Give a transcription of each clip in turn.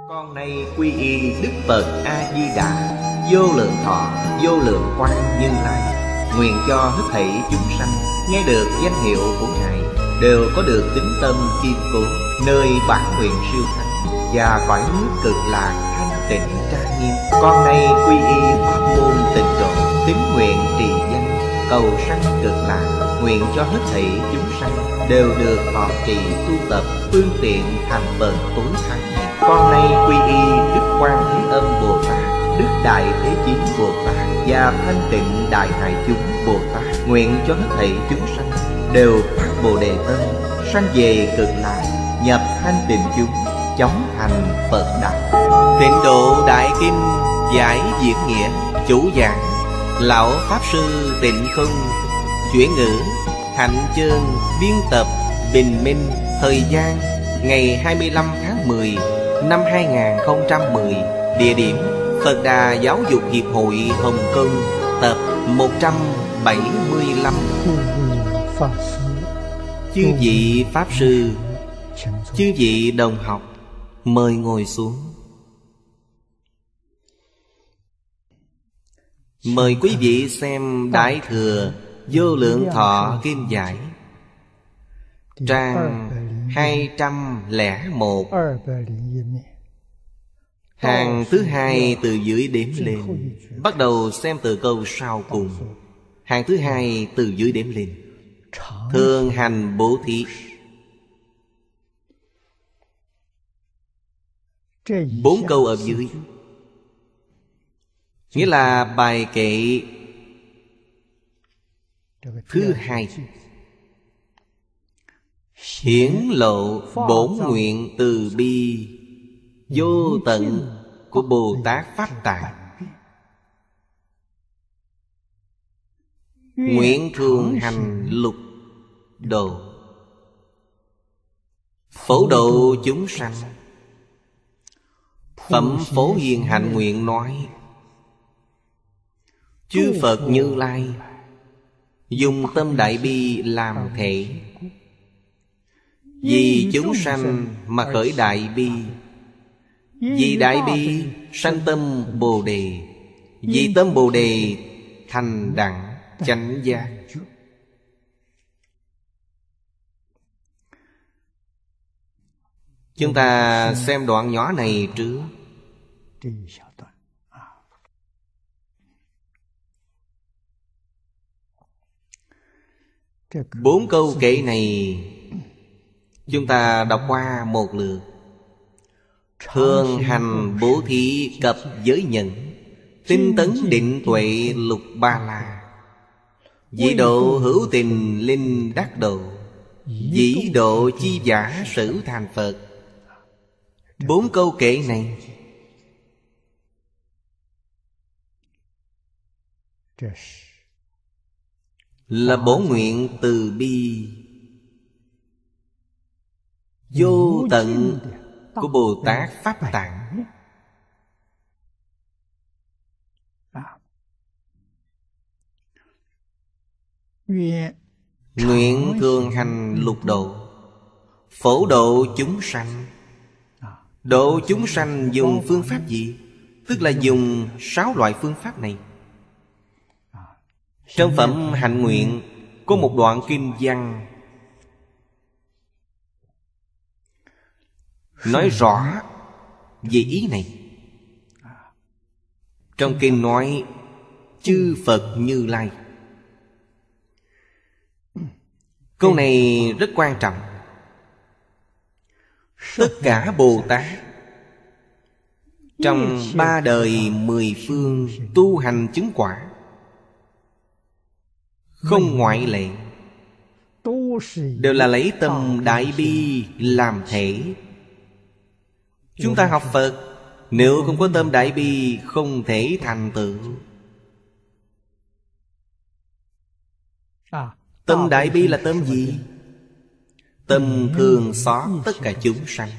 Con nay quy y Đức Phật A-di-đà, vô lượng thọ, vô lượng quang Như Lai. Nguyện cho hết thảy chúng sanh nghe được danh hiệu của Ngài đều có được tín tâm kiên cố, nơi bản nguyện siêu thắng và cõi nước cực lạc thanh tịnh trang nghiêm. Con nay quy y pháp môn tịnh độ, tín nguyện trì danh, cầu sanh cực lạc. Nguyện cho hết thảy chúng sanh đều được thọ trì tu tập phương tiện thành Phật tối thắng này. Con nay quy y Đức Quan Thế Âm Bồ Tát, Đức Đại Thế Chí Bồ Tát và Thanh Tịnh Đại Hải Chúng Bồ Tát. Nguyện cho hết thảy chúng sanh đều phát Bồ Đề tâm, sanh về cực lạc, nhập thanh tịnh chúng, chóng thành Phật đạo. Tịnh độ Đại Kinh giải diễn nghĩa, chủ giảng lão pháp sư Tịnh Không, chuyển ngữ Hạnh Chương, biên tập Bình Minh. Thời gian ngày 25 tháng 10 năm 2010. Địa điểm Phật Đà Giáo dục Hiệp hội Hồng Kông, tập 175. Chư vị Pháp Sư, chư vị đồng học, mời ngồi xuống. Mời quý vị xem Đại Thừa Vô Lượng Thọ Kim Giải, trang 201, hàng thứ hai từ dưới đếm lên. Bắt đầu xem từ câu sau cùng. Hàng thứ hai từ dưới đếm lên. Thường hành bố thí. 4 câu ở dưới nghĩa là bài kệ thứ hai, hiển lộ bổn nguyện từ bi vô tận của Bồ Tát Pháp Tạng. Nguyện thường hành lục độ, phổ độ chúng sanh. Phẩm Phổ Hiền Hạnh Nguyện nói: chư Phật Như Lai dùng tâm đại bi làm thể, vì chúng sanh mà khởi đại bi, vì đại bi sanh tâm Bồ Đề, vì tâm Bồ Đề thành đẳng chánh giác. Chúng ta xem đoạn nhỏ này trước. 4 câu kệ này chúng ta đọc qua một lượt. Thường hành bố thí cập giới nhận, tinh tấn định tuệ lục ba la, dĩ độ hữu tình linh đắc độ, dĩ độ chi giả sử thành Phật. 4 câu kệ này là bổn nguyện từ bi vô tận của Bồ Tát Pháp Tạng. Nguyện thường hành lục độ, phổ độ chúng sanh. Độ chúng sanh dùng phương pháp gì? Tức là dùng 6 loại phương pháp này. Trong phẩm Hạnh Nguyện có một đoạn kinh văn nói rõ về ý này. Trong kinh nói chư Phật Như Lai. Câu này rất quan trọng. Tất cả Bồ Tát trong 3 đời 10 phương tu hành chứng quả, không ngoại lệ, đều là lấy tâm đại bi làm thể. Chúng ta học Phật, nếu không có tâm đại bi không thể thành tựu. Tâm đại bi là tâm gì? Tâm thương xót tất cả chúng sanh.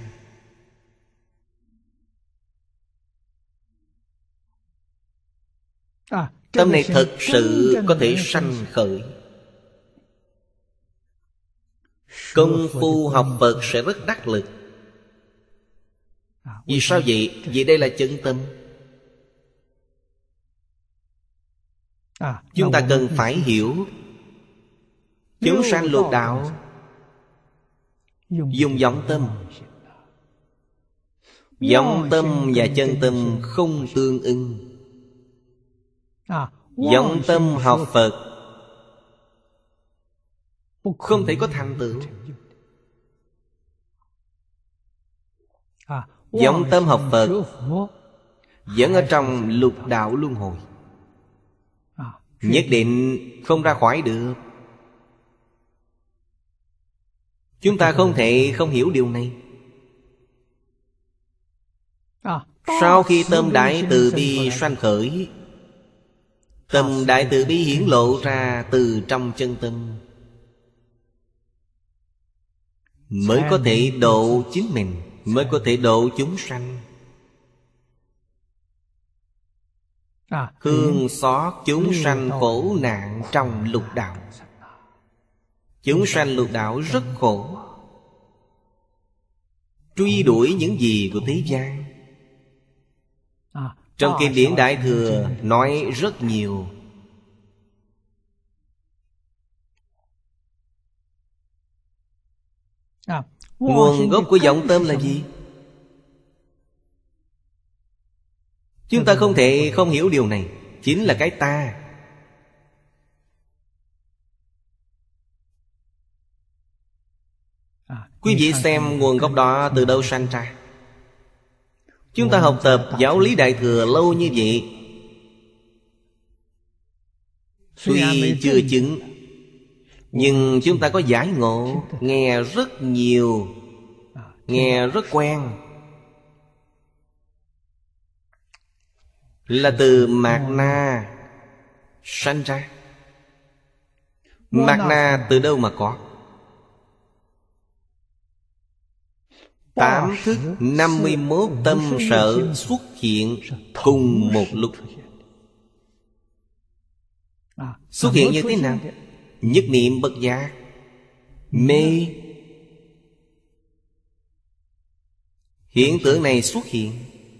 Tâm này thật sự có thể sanh khởi. Công phu học Phật sẽ rất đắc lực. Vì sao vậy? Vì đây là chân tâm. Chúng ta cần phải hiểu chúng sanh lục đạo dùng vọng tâm. Vọng tâm và chân tâm không tương ưng. Vọng tâm học Phật không thể có thành tựu. Vọng tâm học Phật vẫn ở trong lục đạo luân hồi, nhất định không ra khỏi được. Chúng ta không thể không hiểu điều này. Sau khi tâm Đại Từ Bi sanh khởi, tâm Đại Từ Bi hiển lộ ra từ trong chân tâm, mới có thể độ chính mình, mới có thể độ chúng sanh. Thương xót chúng sanh khổ nạn trong lục đạo. Chúng sanh lục đạo rất khổ, truy đuổi những gì của thế gian. Trong kinh điển Đại Thừa nói rất nhiều. Nguồn gốc của vọng tâm là gì? Chúng ta không thể không hiểu điều này. Chính là cái ta. Quý vị xem nguồn gốc đó từ đâu sanh ra. Chúng ta học tập giáo lý Đại Thừa lâu như vậy, tuy chưa chứng, nhưng chúng ta có giải ngộ. Nghe rất nhiều, nghe rất quen. Là từ Mạt Na sanh ra. Mạt Na từ đâu mà có? 8 thức 51 tâm sở xuất hiện cùng một lúc. Xuất hiện như thế nào? Nhất niệm bất giác, mê. Hiện tượng này xuất hiện.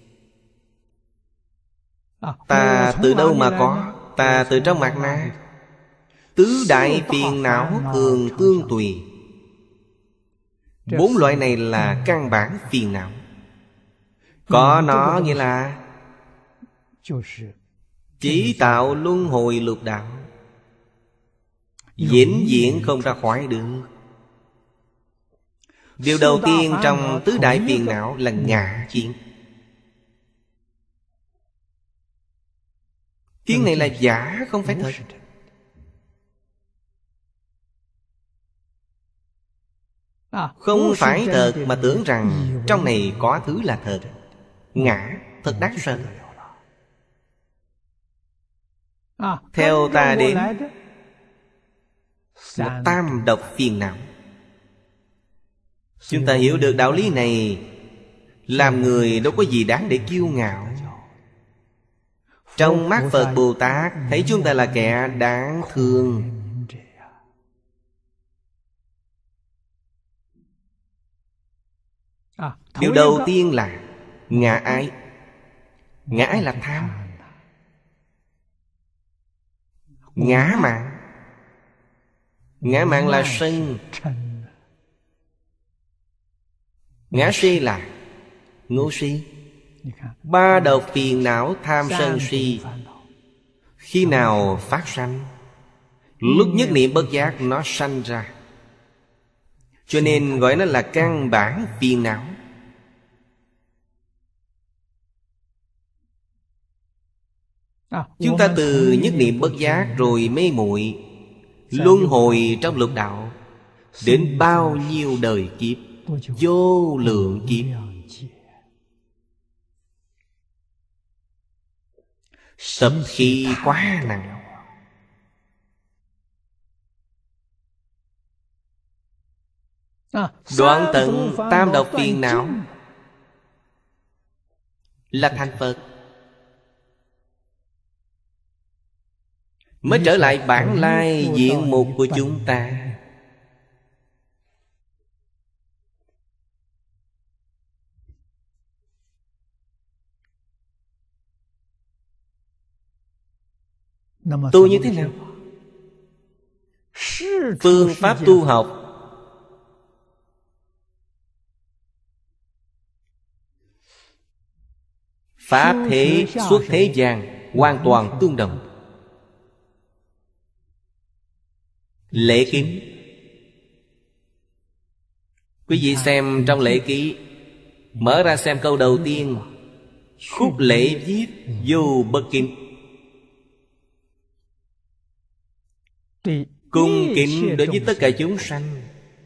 Ta từ đâu mà có? Ta từ trong Mạt Na. Tứ đại phiền não thường tương tùy. 4 loại này là căn bản phiền não. Có nó nghĩa là chỉ tạo luân hồi lục đạo, vĩnh viễn không ra khỏi được. Điều đầu tiên trong tứ đại phiền não là ngã kiến. Kiến này là giả, không phải thật. Không phải thật mà tưởng rằng trong này có thứ là thật. Ngã thật đáng sợ. Theo ta đến là tam độc phiền não. Chúng ta hiểu được đạo lý này, làm người đâu có gì đáng để kiêu ngạo. Trong mắt Phật Bồ Tát thấy chúng ta là kẻ đáng thương. Điều đầu tiên là ngã ái. Ngã ái là tham. Ngã mạn. Ngã mạn là sân. Ngã si là ngu si. 3 độc phiền não tham sân si khi nào phát sanh? Lúc nhất niệm bất giác nó sanh ra. Cho nên gọi nó là căn bản phiền não. Chúng ta từ nhất niệm bất giác rồi mê muội, luân hồi trong lục đạo đến bao nhiêu đời kiếp, vô lượng kiếp. Tập khí quá nặng. Đoạn tận tam độc phiền não là thành Phật, mới trở lại bản lai diện mục của chúng ta. Tu như thế nào? Phương pháp tu học pháp thế xuất thế gian hoàn toàn tương đồng. Lễ kính, quý vị xem trong lễ ký, mở ra xem câu đầu tiên: khúc lễ viết vô bất kính. Cung kính đối với tất cả chúng sanh.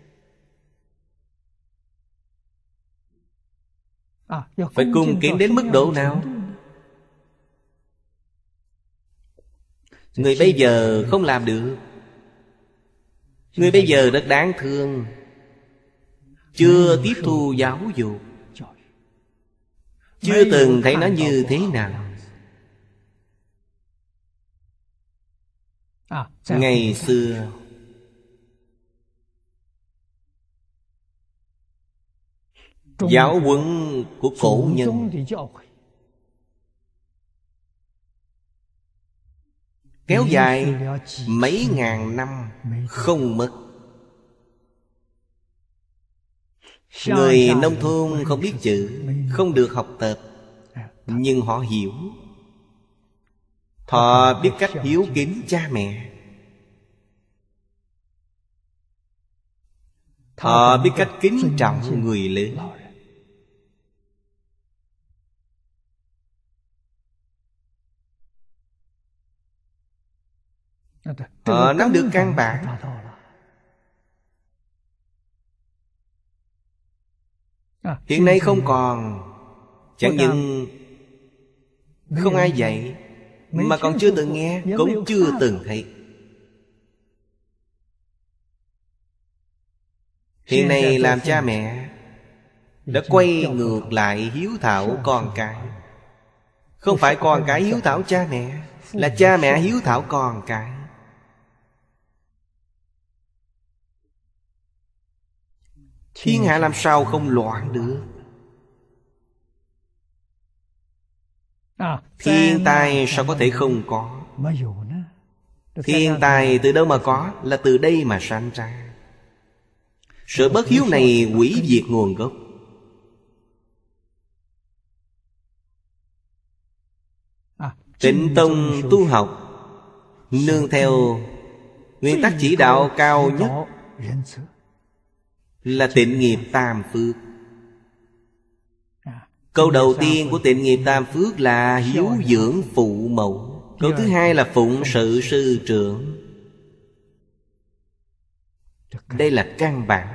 Phải cung kính đến mức độ nào? Người bây giờ không làm được. Người bây giờ rất đáng thương, chưa tiếp thu giáo dục, chưa từng thấy nó như thế nào. Ngày xưa giáo huấn của cổ nhân kéo dài mấy ngàn năm không mất. Người nông thôn không biết chữ, không được học tập, nhưng họ hiểu. Họ biết cách hiếu kính cha mẹ. Họ biết cách kính trọng người lớn. Họ nắm được căn bản. Hiện nay không còn. Chẳng những không ai dạy, mà còn chưa từng nghe, cũng chưa từng thấy. Hiện nay làm cha mẹ đã quay ngược lại hiếu thảo con cái. Không phải con cái hiếu thảo cha mẹ, là cha mẹ hiếu thảo con cái. Thiên hạ làm sao không loạn được? Thiên tai sao có thể không có? Thiên tai từ đâu mà có? Là từ đây mà sanh ra. Sự bất hiếu này hủy diệt nguồn gốc. Tịnh tông tu học nương theo nguyên tắc chỉ đạo cao nhất là tịnh nghiệp tam phước. Câu đầu tiên của tịnh nghiệp tam phước là hiếu dưỡng phụ mẫu. Câu thứ hai là phụng sự sư trưởng. Đây là căn bản.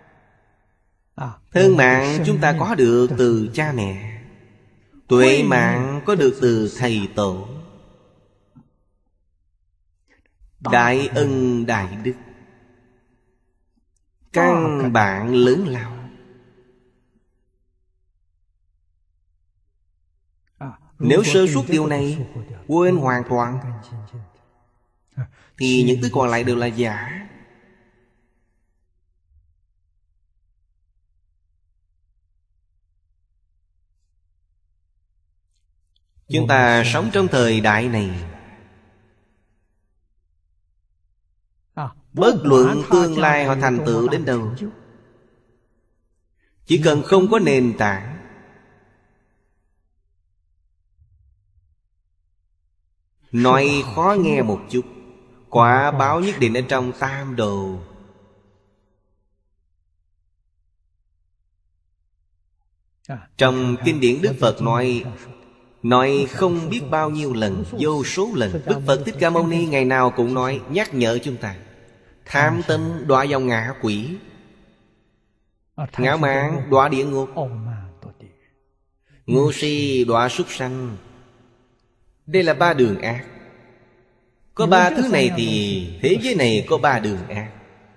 Thân mạng chúng ta có được từ cha mẹ. Tuệ mạng có được từ thầy tổ. Đại ân đại đức, căn bản lớn lao. Nếu sơ suất điều này, quên hoàn toàn, thì những thứ còn lại đều là giả. Chúng ta sống trong thời đại này, bất luận tương lai họ thành tựu đến đâu, chỉ cần không có nền tảng, nói khó nghe một chút, quả báo nhất định ở trong tam đồ. Trong kinh điển Đức Phật nói không biết bao nhiêu lần, vô số lần. Đức Phật Thích Ca Mâu Ni ngày nào cũng nói, nhắc nhở chúng ta: tham tâm đọa vào ngạ quỷ, ngạo mạn đọa địa ngục, ngu si đọa súc sanh. Đây là ba đường ác. Có ba thứ này thì thế giới này có ba đường ác.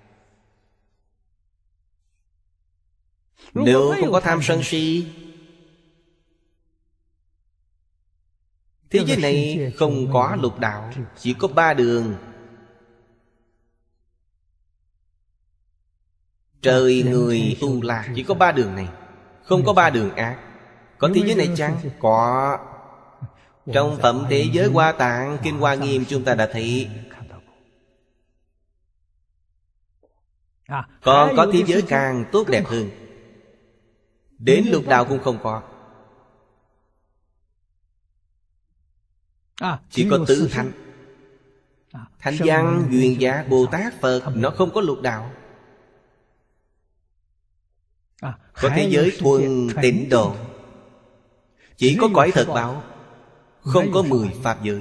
Nếu không có tham sân si, thế giới này không có lục đạo, chỉ có ba đường. Trời người tu la, chỉ có ba đường này, không có ba đường ác. Có thế giới này chăng? Có. Trong Phẩm Thế Giới Hoa Tạng, Kinh Hoa Nghiêm chúng ta đã thấy. Còn có thế giới càng tốt đẹp hơn. Đến lục đạo cũng không có. Chỉ có tứ thánh. Thánh Văn, Duyên Giác, Bồ Tát, Phật, nó không có lục đạo. Có thế giới thuần tịnh độ, chỉ có cõi thật báo, không có 10 pháp giới.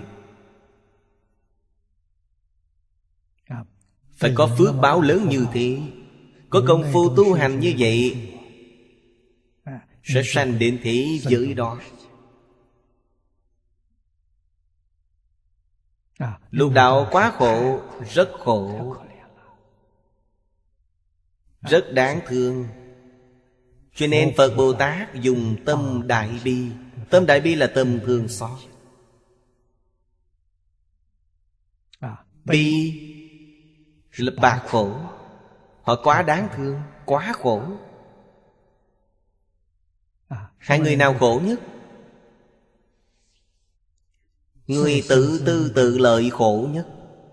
Phải có phước báo lớn như thế, có công phu tu hành như vậy, sẽ sanh đến thế giới đó. Lục đạo quá khổ, rất khổ, rất đáng thương. Cho nên Phật Bồ Tát dùng tâm đại bi. Tâm đại bi là tâm thương xót. Bi là bạc khổ. Họ quá đáng thương, quá khổ. Hai người nào khổ nhất? Người tự tư tự lợi khổ nhất.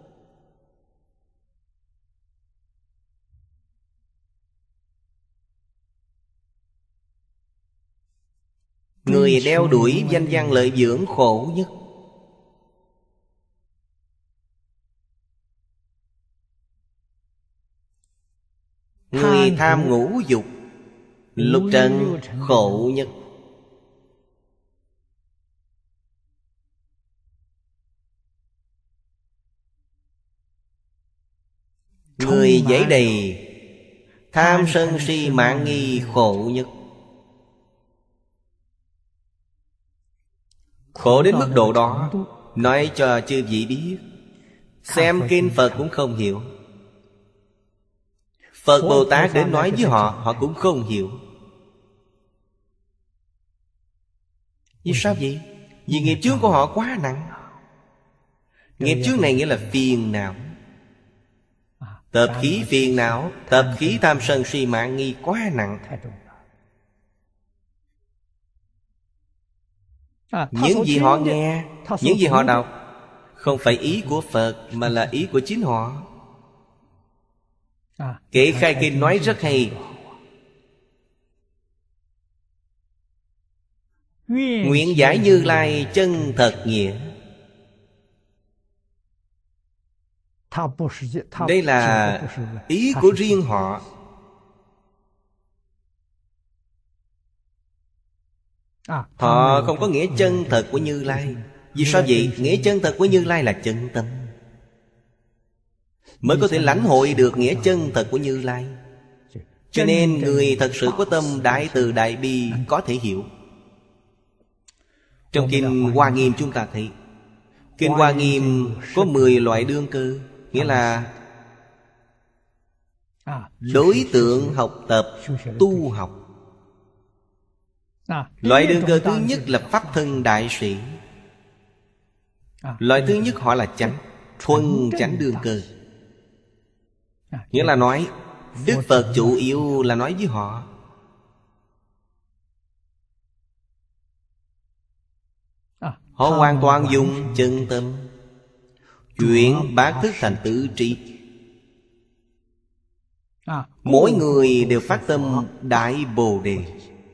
Người đeo đuổi danh văn lợi dưỡng khổ nhất. Người tham ngũ dục lục trần khổ nhất. Người dẫy đầy tham sân si mạn nghi khổ nhất. Khổ đến mức độ đó, nói cho chư vị biết, xem kinh Phật cũng không hiểu. Phật Bồ Tát đến nói với họ, họ cũng không hiểu. Vì sao vậy? Vì nghiệp chướng của họ quá nặng. Nghiệp chướng này nghĩa là phiền não. Tập khí phiền não, tập khí tham sân si mạn nghi quá nặng. Những gì họ nghe, những gì họ đọc, không phải ý của Phật, mà là ý của chính họ. Kệ Khai Kinh nói rất hay. Nguyện giải Như Lai chân thật nghĩa. Đây là ý của riêng họ. Họ không có nghĩa chân thật của Như Lai. Vì sao vậy? Nghĩa chân thật của Như Lai là chân tâm, mới có thể lãnh hội được nghĩa chân thật của Như Lai. Cho nên người thật sự có tâm đại từ đại bi có thể hiểu. Trong Kinh Hoa Nghiêm chúng ta thấy, Kinh Hoa Nghiêm có 10 loại đương cơ. Nghĩa là đối tượng học tập, tu học. Loại đương cơ thứ nhất là Pháp Thân Đại Sĩ. Loại thứ nhất họ là chánh, thuần chánh đương cơ. Nghĩa là nói Đức Phật chủ yếu là nói với họ. Họ hoàn toàn dùng chân tâm chuyển bát thức thành tứ trí. Mỗi người đều phát tâm Đại Bồ Đề.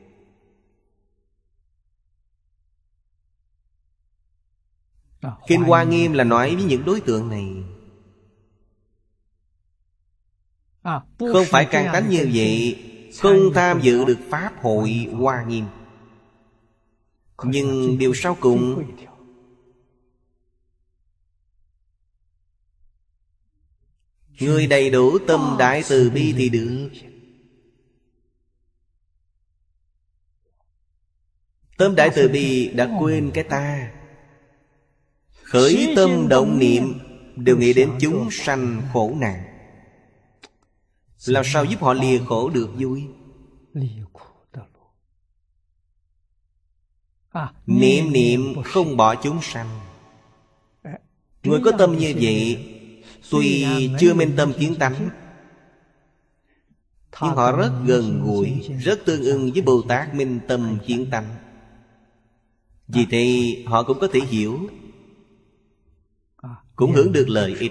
Kinh Hoa Nghiêm là nói với những đối tượng này. Không phải căn tánh như vậy, không tham dự được Pháp hội Hoa Nghiêm. Nhưng điều sau cùng, người đầy đủ tâm đại từ bi thì được. Tâm đại từ bi đã quên cái ta, khởi tâm động niệm đều nghĩ đến chúng sanh khổ nạn. Làm sao giúp họ lìa khổ được vui? Niệm niệm không bỏ chúng sanh. Người có tâm như vậy, tuy chưa minh tâm kiến tánh, nhưng họ rất gần gũi, rất tương ưng với Bồ Tát minh tâm kiến tánh. Vì thế họ cũng có thể hiểu, cũng hưởng được lợi ích.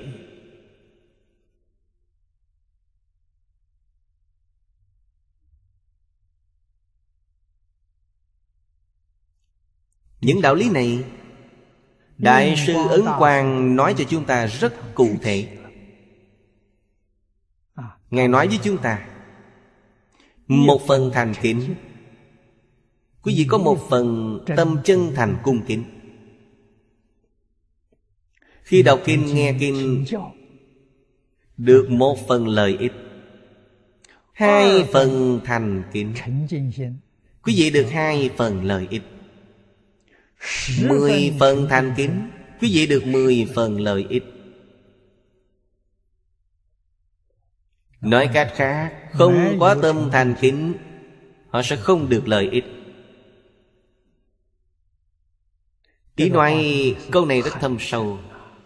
Những đạo lý này Đại sư Ấn Quang nói cho chúng ta rất cụ thể. Ngài nói với chúng ta, một phần thành kính, quý vị có một phần tâm chân thành cung kính. Khi đọc kinh, nghe kinh, được một phần lợi ích. 2 phần thành kính, quý vị được 2 phần lợi ích. 10 phần thành kính, quý vị được 10 phần lợi ích. Nói cách khác, không có tâm thành kính, họ sẽ không được lợi ích. Ý nói câu này rất thâm sâu.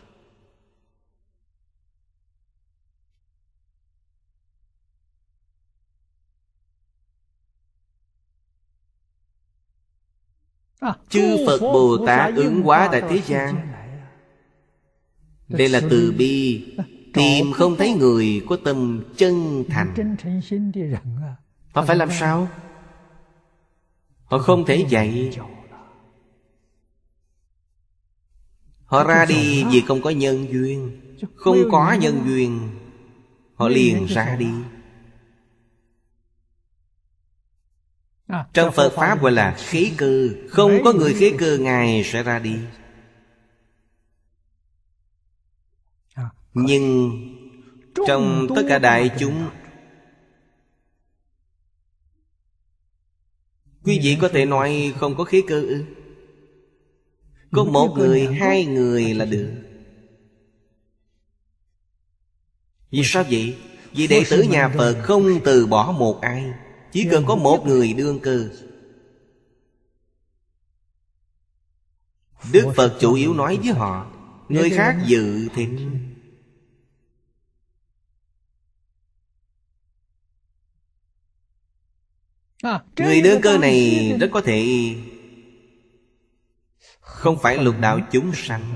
Chư Phật Bồ Tát ứng hóa tại thế gian, đây là từ bi. Tìm không thấy người có tâm chân thành, họ phải làm sao? Họ không thể dạy. Họ ra đi vì không có nhân duyên. Không có nhân duyên, họ liền ra đi. Trong Phật Pháp gọi là khế cơ. Không có người khế cơ, Ngài sẽ ra đi. Nhưng trong tất cả đại chúng, quý vị có thể nói không có khế cơ ư? Có 1 người, 2 người là được. Vì sao vậy? Vì đệ tử nhà Phật không từ bỏ một ai, chỉ cần có 1 người đương cơ. Đức Phật chủ yếu nói với họ, người khác dự thính. Người đương cơ này rất có thể không phải lục đạo chúng sanh.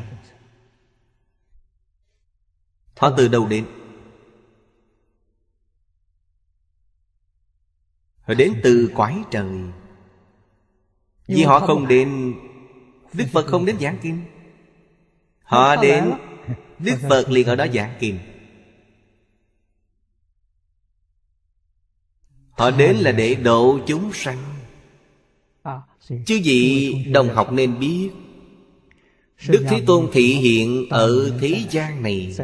Họ từ đâu đến? Họ đến từ cõi trời. Vì họ không đến, Đức Phật không đến giảng kinh. Họ đến, Đức Phật liền ở đó giảng kinh. Họ đến là để độ chúng sanh. Chứ gì đồng học nên biết, Đức Thế Tôn thị hiện ở thế gian này.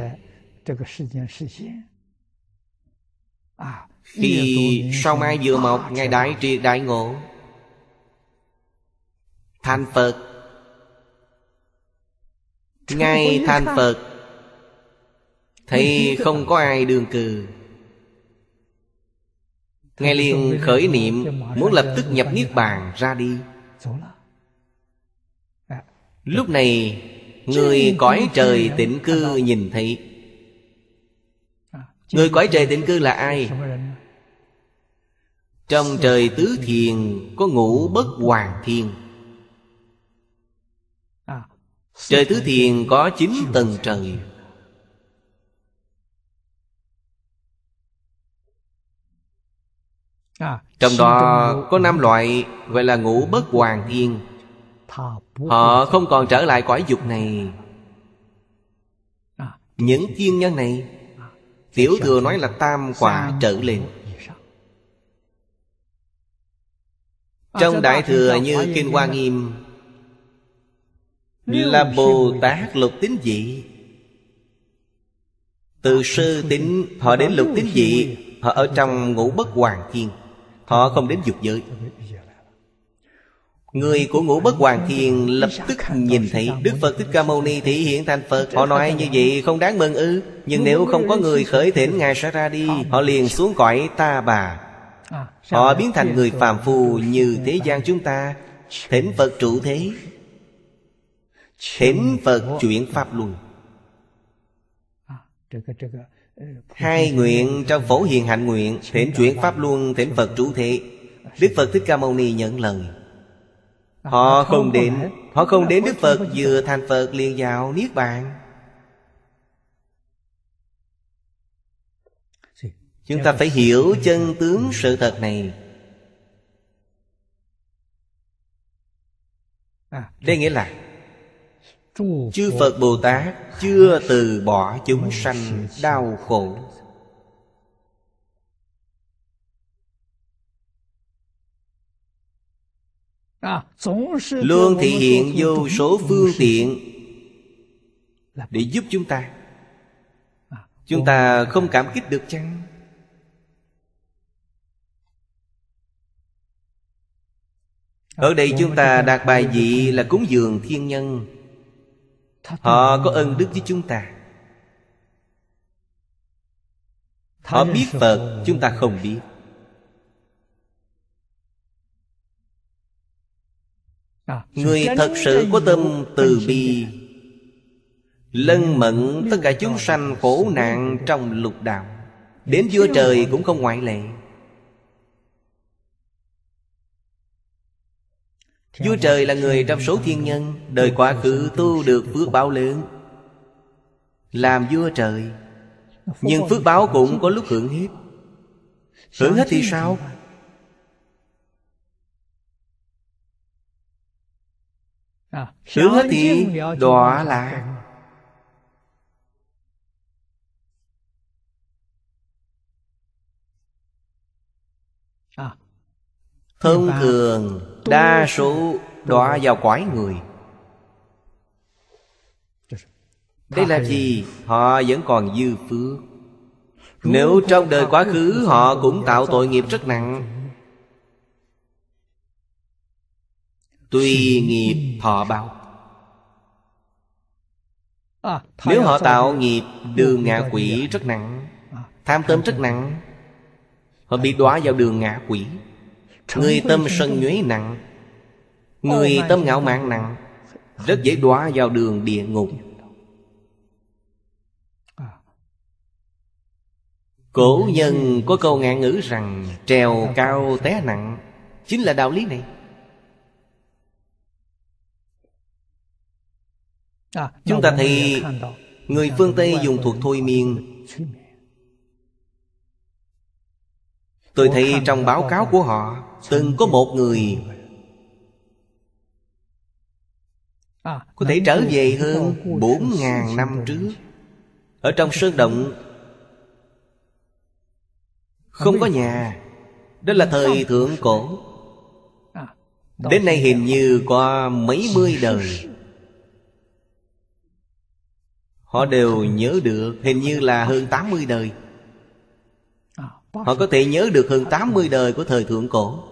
Khi sao mai vừa mọc, Ngài đại triệt đại ngộ, thành Phật. Ngài thành Phật, thấy không có ai đương cư, Ngài liền khởi niệm muốn lập tức nhập Niết Bàn ra đi. Lúc này người cõi trời tịnh cư nhìn thấy. Người cõi trời tịnh cư là ai? Trong trời tứ thiền có Ngũ Bất Hoàn Thiên. Trời tứ thiền có 9 tầng trời. Trong đó có 5 loại gọi là Ngũ Bất Hoàn Thiên. Họ không còn trở lại cõi dục này. Những thiên nhân này, Tiểu Thừa nói là tam quả trở lên. Trong Đại Thừa như Kinh Hoa Nghiêm là Bồ Tát lục tín vị. Từ sơ tín họ đến lục tín vị, họ ở trong Ngũ Bất Hoàn Thiên. Họ không đến dục giới. Người của Ngũ Bất Hoàn Thiên lập tức nhìn thấy Đức Phật Thích Ca Mâu Ni thị hiện thành Phật. Họ nói như vậy không đáng mừng ư? Nhưng nếu không có người khởi thỉnh, Ngài sẽ ra đi. Họ liền xuống cõi ta bà. Họ biến thành người phàm phu như thế gian chúng ta, thỉnh Phật trụ thế, thỉnh Phật chuyển pháp luân. 2 nguyện trong Phổ Hiền Hạnh Nguyện, thỉnh chuyển pháp luân, thỉnh Phật trụ thế. Đức Phật Thích Ca Mâu Ni nhận lời. Họ không đến Đức Phật vừa thành Phật liền vào Niết Bàn. Chúng ta phải hiểu chân tướng sự thật này. Đây nghĩa là chư Phật Bồ Tát chưa từ bỏ chúng sanh đau khổ. Luôn thể hiện vô số phương tiện để giúp chúng ta. Chúng ta không cảm kích được chăng? Ở đây chúng ta đặt bài vị là cúng dường thiên nhân. Họ có ân đức với chúng ta. Họ biết Phật, chúng ta không biết. Người thật sự có tâm từ bi, lân mẫn tất cả chúng sanh khổ nạn trong lục đạo. Đến vua trời cũng không ngoại lệ. Vua trời là người trong số thiên nhân, đời quá khứ tu được phước báo lớn, làm vua trời. Nhưng phước báo cũng có lúc hưởng hết. Hưởng hết thì sao? Hưởng hết thì đọa lạc. Thông thường đa số đọa vào cõi người. Đây là gì? Họ vẫn còn dư phước. Nếu trong đời quá khứ họ cũng tạo tội nghiệp rất nặng, tùy nghiệp thọ báo. Nếu họ tạo nghiệp đường ngạ quỷ rất nặng, tham tâm rất nặng, họ bị đọa vào đường ngạ quỷ. Người tâm sân nhuế nặng, người tâm ngạo mạn nặng, rất dễ đọa vào đường địa ngục. Cổ nhân có câu ngạn ngữ rằng trèo cao té nặng, chính là đạo lý này. Chúng ta thấy người phương Tây dùng thuật thôi miên. Tôi thấy trong báo cáo của họ từng có một người có thể trở về hơn 4.000 năm trước. Ở trong sơn động, không có nhà. Đó là thời thượng cổ. Đến nay hình như có mấy mươi đời. Họ đều nhớ được, hình như là hơn 80 đời. Họ có thể nhớ được hơn 80 đời của thời thượng cổ.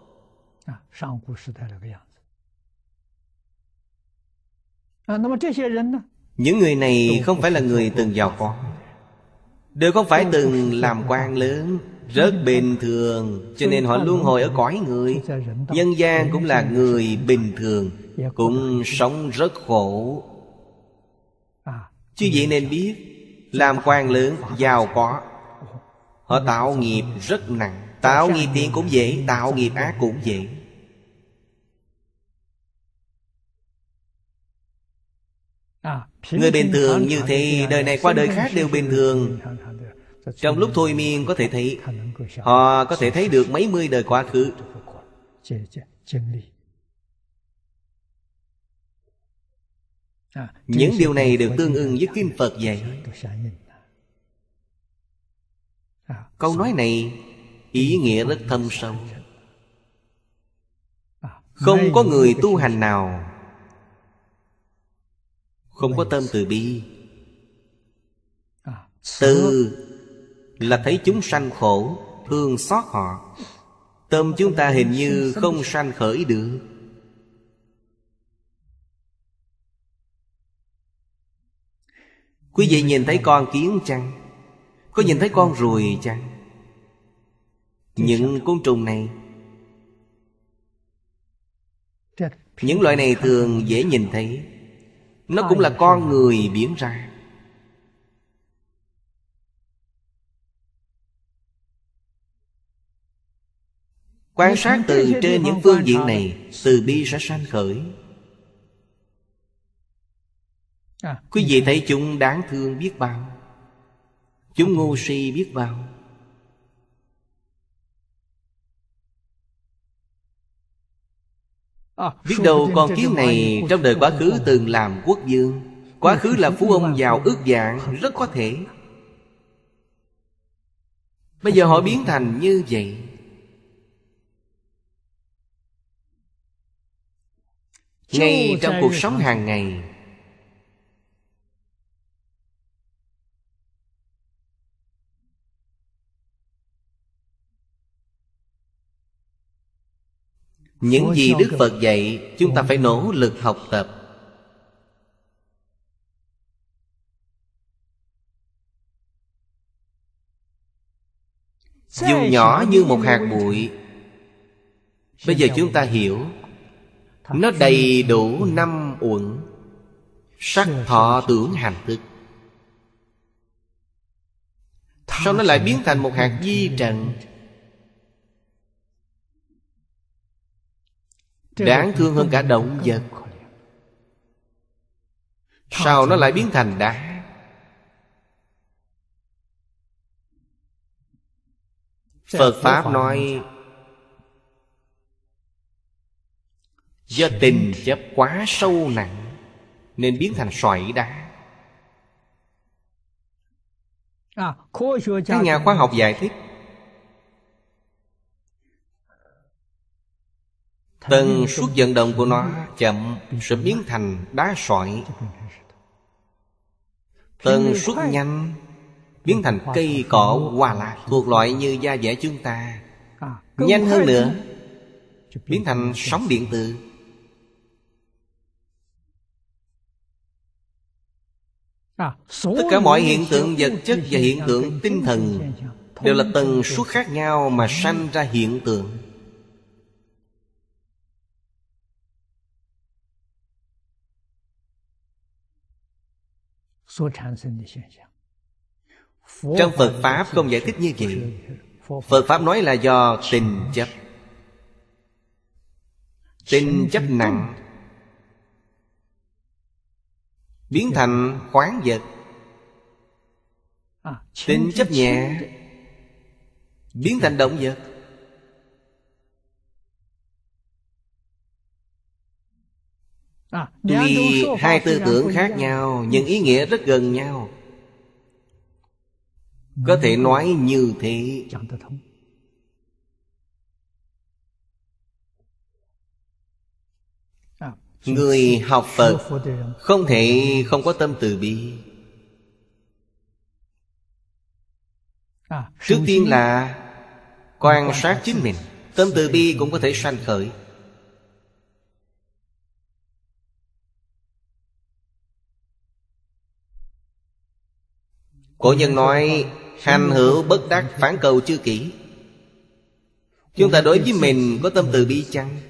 Những người này không phải là người từng giàu có, đều không phải từng làm quan lớn, rất bình thường, cho nên họ luân hồi ở cõi người. Nhân gian cũng là người bình thường, cũng sống rất khổ. Chứ vậy nên biết, làm quan lớn, giàu có, họ tạo nghiệp rất nặng. Tạo nghiệp thiện cũng dễ, tạo nghiệp ác cũng dễ. Người bình thường như thế, đời này qua đời khác đều bình thường. Trong lúc thôi miên có thể thấy, họ có thể thấy được mấy mươi đời quá khứ. Những điều này đều tương ưng với Kinh Phật dạy. Câu nói này ý nghĩa rất thâm sâu. Không có người tu hành nào không có tâm từ bi. Từ là thấy chúng sanh khổ, thương xót họ. Tâm chúng ta hình như không sanh khởi được. Quý vị nhìn thấy con kiến chăng? Có nhìn thấy con ruồi chăng? Những côn trùng này, những loại này thường dễ nhìn thấy. Nó cũng là con người biến ra. Quan sát từ trên những phương diện này, từ bi sẽ sanh khởi. Quý vị thấy chúng đáng thương biết bao, chúng ngu si biết bao. Biết đâu con kiến này trong đời quá khứ từng làm quốc vương, quá khứ là phú ông giàu ước vạn, rất có thể. Bây giờ họ biến thành như vậy. Ngay trong cuộc sống hàng ngày, những gì Đức Phật dạy, chúng ta phải nỗ lực học tập. Dù nhỏ như một hạt bụi, bây giờ chúng ta hiểu nó đầy đủ 5 uẩn: sắc, thọ, tưởng, hành, thức. Sao nó lại biến thành một hạt vi trần? Đáng thương hơn cả động vật. Sao nó lại biến thành đá? Phật Pháp nói do tình chấp quá sâu nặng nên biến thành sỏi đá. Các nhà khoa học giải thích tần suất vận động của nó chậm sẽ biến thành đá sỏi, tần suất nhanh biến thành cây cỏ hoa lạc thuộc loại như da dẻ chúng ta. Nhanh hơn nữa biến thành sóng điện tử. Tất cả mọi hiện tượng vật chất và hiện tượng tinh thần đều là tần suất khác nhau mà sanh ra hiện tượng. Trong Phật Pháp không giải thích như vậy. Phật Pháp nói là do tình chấp. Tình chấp nặng biến thành khoáng vật. Tình chấp nhẹ biến thành động vật. Tuy hai tư tưởng khác nhau nhưng ý nghĩa rất gần nhau. Có thể nói như thế. Người học Phật không thể không có tâm từ bi. Trước tiên là quan sát chính mình, tâm từ bi cũng có thể sanh khởi. Cổ nhân nói hành hữu bất đắc phản cầu chư kỷ. Chúng ta đối với mình có tâm từ bi chăng?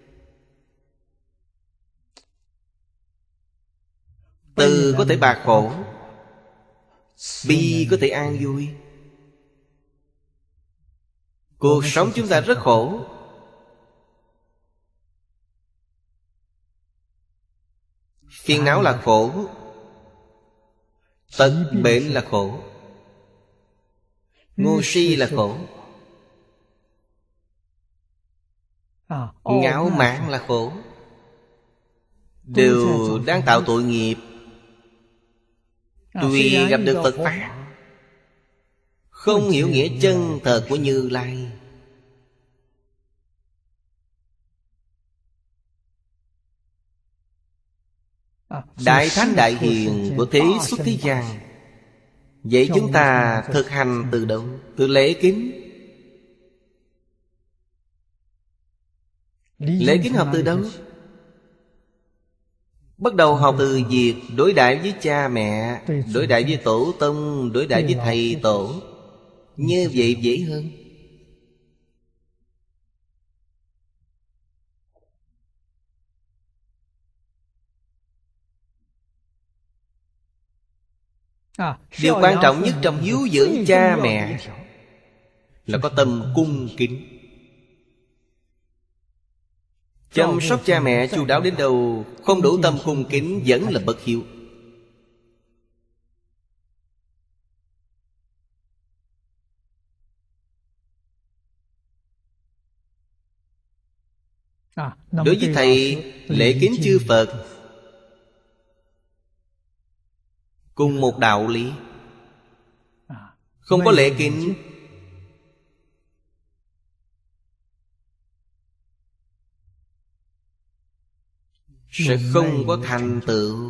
Từ có thể bạc khổ, bi có thể an vui. Cuộc sống chúng ta rất khổ. Phiền não là khổ, tật bệnh là khổ, ngu si là khổ, ngạo mạn là khổ. Đều đang tạo tội nghiệp. Tuy gặp được Phật Pháp, không hiểu nghĩa chân thật của Như Lai. Đại Thánh Đại Hiền của thế xuất thế gian vậy chúng ta thực hành từ đâu? Từ lễ kính. Lễ kính học từ đâu? Bắt đầu học từ việc đối đãi với cha mẹ, đối đãi với tổ tông, đối đãi với thầy tổ. Như vậy dễ hơn. Điều quan trọng nhất trong hiếu dưỡng cha mẹ là có tâm cung kính. Chăm sóc cha mẹ chu đáo đến đâu, không đủ tâm cung kính vẫn là bất hiếu. Đối với thầy, lễ kính chư Phật cùng một đạo lý. Không có lễ kính, sẽ không có thành tựu.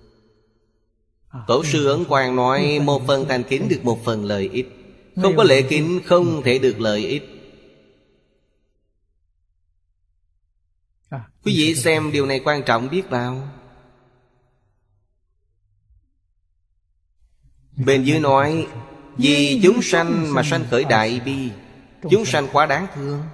Tổ sư Ấn Quang nói, một phần thành kính được một phần lợi ích. Không có lễ kính không thể được lợi ích. Quý vị xem điều này quan trọng biết bao. Bên dưới nói, vì chúng sanh mà sanh khởi đại bi, chúng sanh quá đáng thương.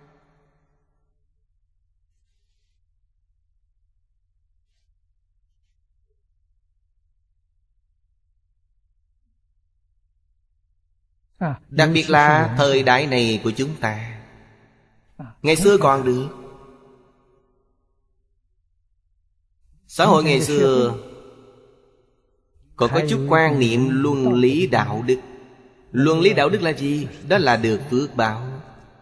Đặc biệt là thời đại này của chúng ta. Ngày xưa còn được. Xã hội ngày xưa còn có chút quan niệm luân lý đạo đức. Luân lý đạo đức là gì? Đó là được phước báo.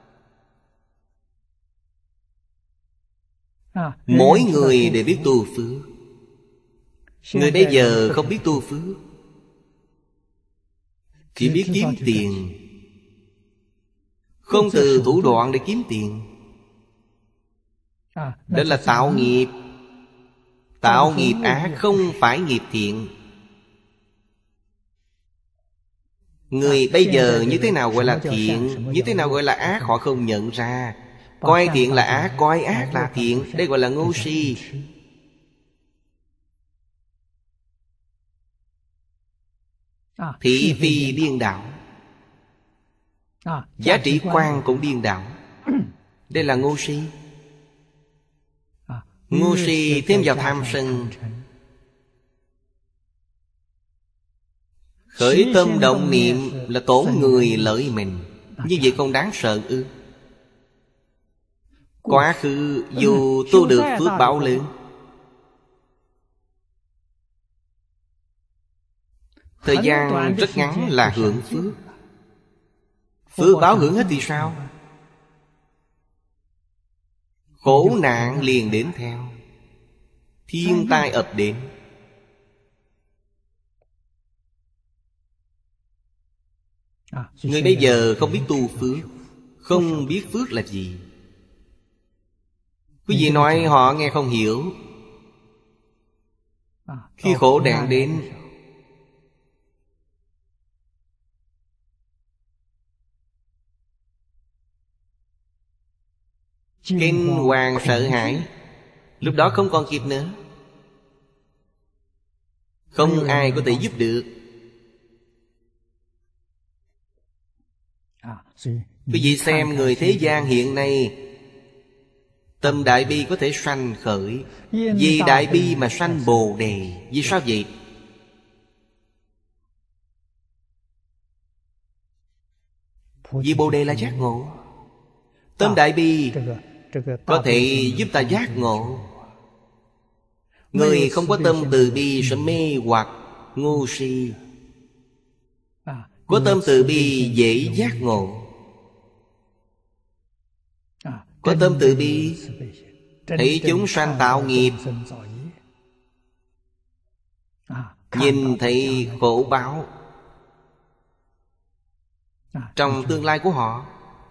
Mỗi người đều biết tu phước. Người bây giờ không biết tu phước, chỉ biết kiếm tiền, không từ thủ đoạn để kiếm tiền. Đó là tạo nghiệp. Tạo nghiệp ác không phải nghiệp thiện. Người bây giờ như thế nào gọi là thiện, như thế nào gọi là ác họ không nhận ra. Coi thiện là ác, coi ác là thiện. Đây gọi là ngu si. Thị phi điên đảo, giá trị quan cũng điên đảo. Đây là ngu si. Ngu si thêm vào tham sân, khởi tâm động niệm là tổn người lợi mình. Như vậy không đáng sợ ư? Quá khứ dù tu được phước báo lớn, thời gian rất ngắn là hưởng phước. Phước báo hưởng hết thì sao? Khổ nạn liền đến theo, thiên tai ập đến. Người bây giờ không biết tu phước, không biết phước là gì. Quý vị nói họ nghe không hiểu. Khi khổ nạn đến, kinh hoàng sợ hãi, lúc đó không còn kịp nữa. Không ai có thể giúp được. Quý vị xem người thế gian hiện nay, tâm đại bi có thể sanh khởi. Vì đại bi mà sanh bồ đề. Vì sao vậy? Vì bồ đề là giác ngộ. Tâm đại bi có thể giúp ta giác ngộ. Người không có tâm từ bi sẽ mê hoặc, ngu si. Có tâm từ bi dễ giác ngộ. Có tâm từ bi thấy chúng sanh tạo nghiệp, nhìn thấy khổ báo trong tương lai của họ.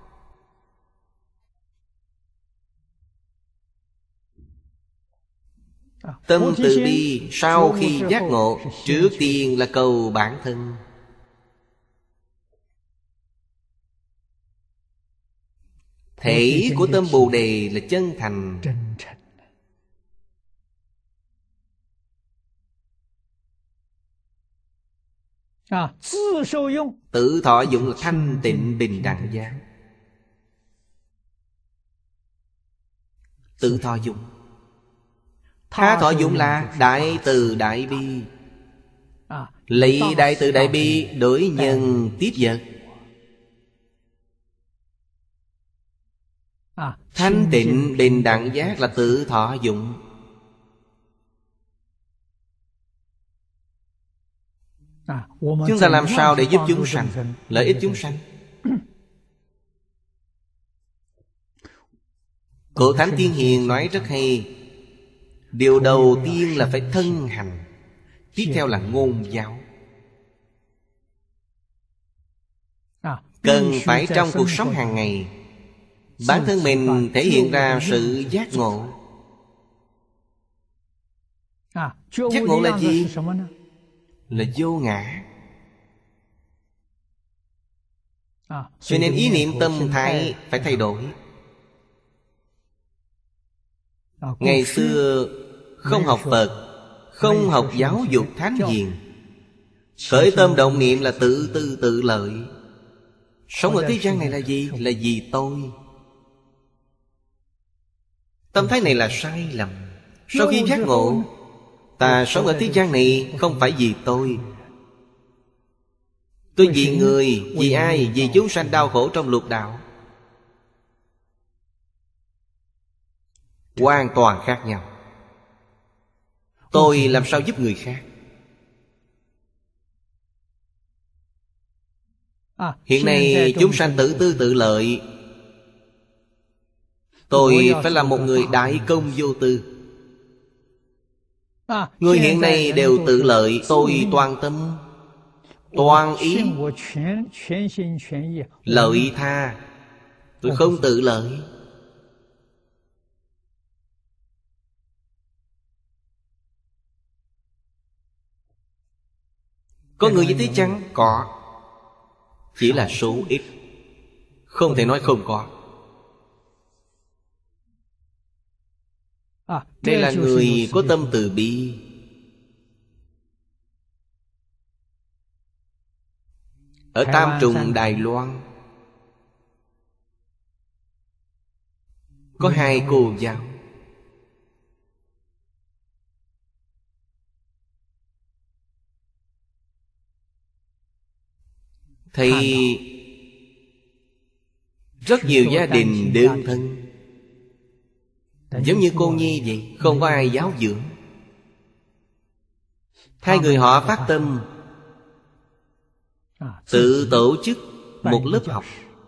Tâm từ bi sau khi giác ngộ, trước tiên là cầu bản thân. Thể của tâm Bồ Đề là chân thành. Tự thọ dụng là thanh tịnh bình đẳng giác. Tự thọ dụng. Tha thọ dụng là đại từ đại bi. Lấy đại từ đại bi đổi nhân tiếp vật. Thanh tịnh bình đẳng giác là tự thọ dụng. Chúng ta làm sao để giúp chúng sanh, lợi ích chúng sanh? Cổ Thánh Tiên Hiền nói rất hay. Điều đầu tiên là phải thân hành, tiếp theo là ngôn giáo. Cần phải trong cuộc sống hàng ngày, bản thân mình thể hiện ra sự giác ngộ. Giác ngộ là gì? Là vô ngã. Cho nên ý niệm tâm thái phải thay đổi. Ngày xưa không học Phật, không học giáo dục thánh hiền, khởi tâm động niệm là tự tư tự lợi. Sống ở thế gian này là gì? Là vì tôi. Tâm thái này là sai lầm. Sau khi giác ngộ, ta sống ở thế gian này không phải vì tôi. Tôi vì người, vì ai? Vì chúng sanh đau khổ trong lục đạo. Hoàn toàn khác nhau. Tôi làm sao giúp người khác? Hiện nay chúng sanh tự tư tự lợi. Tôi phải là một người đại công vô tư. Người hiện nay đều tự lợi. Tôi toàn tâm toàn ý lợi tha. Tôi không tự lợi. Có người như thế chăng? Có. Chỉ là số ít. Không thể nói không có. Đây là người có tâm từ bi. Ở Tam Trùng Đài Loan có hai cô giáo. Thì rất nhiều gia đình đơn thân, giống như cô Nhi vậy, không có ai giáo dưỡng. Hai người họ phát tâm tự tổ chức một lớp học,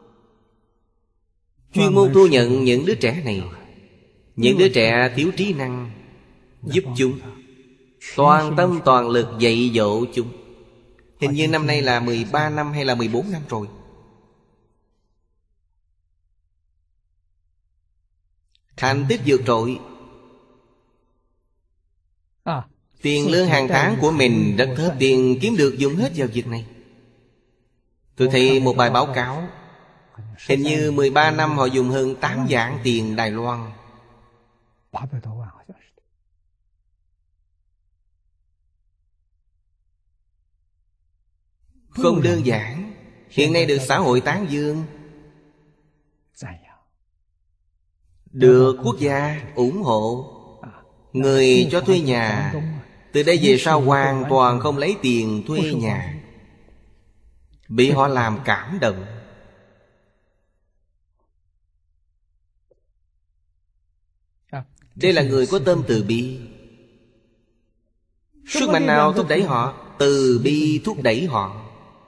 chuyên môn thu nhận những đứa trẻ này, những đứa trẻ thiếu trí năng, giúp chúng, toàn tâm toàn lực dạy dỗ chúng. Hình như năm nay là 13 năm hay là 14 năm rồi. Thành tích vượt trội. Tiền lương hàng tháng của mình rất thấp. Tiền kiếm được dùng hết vào việc này. Tôi thấy một bài báo cáo, hình như 13 năm họ dùng hơn 8 vạn tiền Đài Loan. Không đơn giản. Hiện nay được xã hội tán dương, được quốc gia ủng hộ. Người cho thuê nhà từ đây về sau hoàn toàn không lấy tiền thuê nhà, bị họ làm cảm động. Đây là người có tâm từ bi. Sức mạnh nào thúc đẩy họ? Từ bi thúc đẩy họ.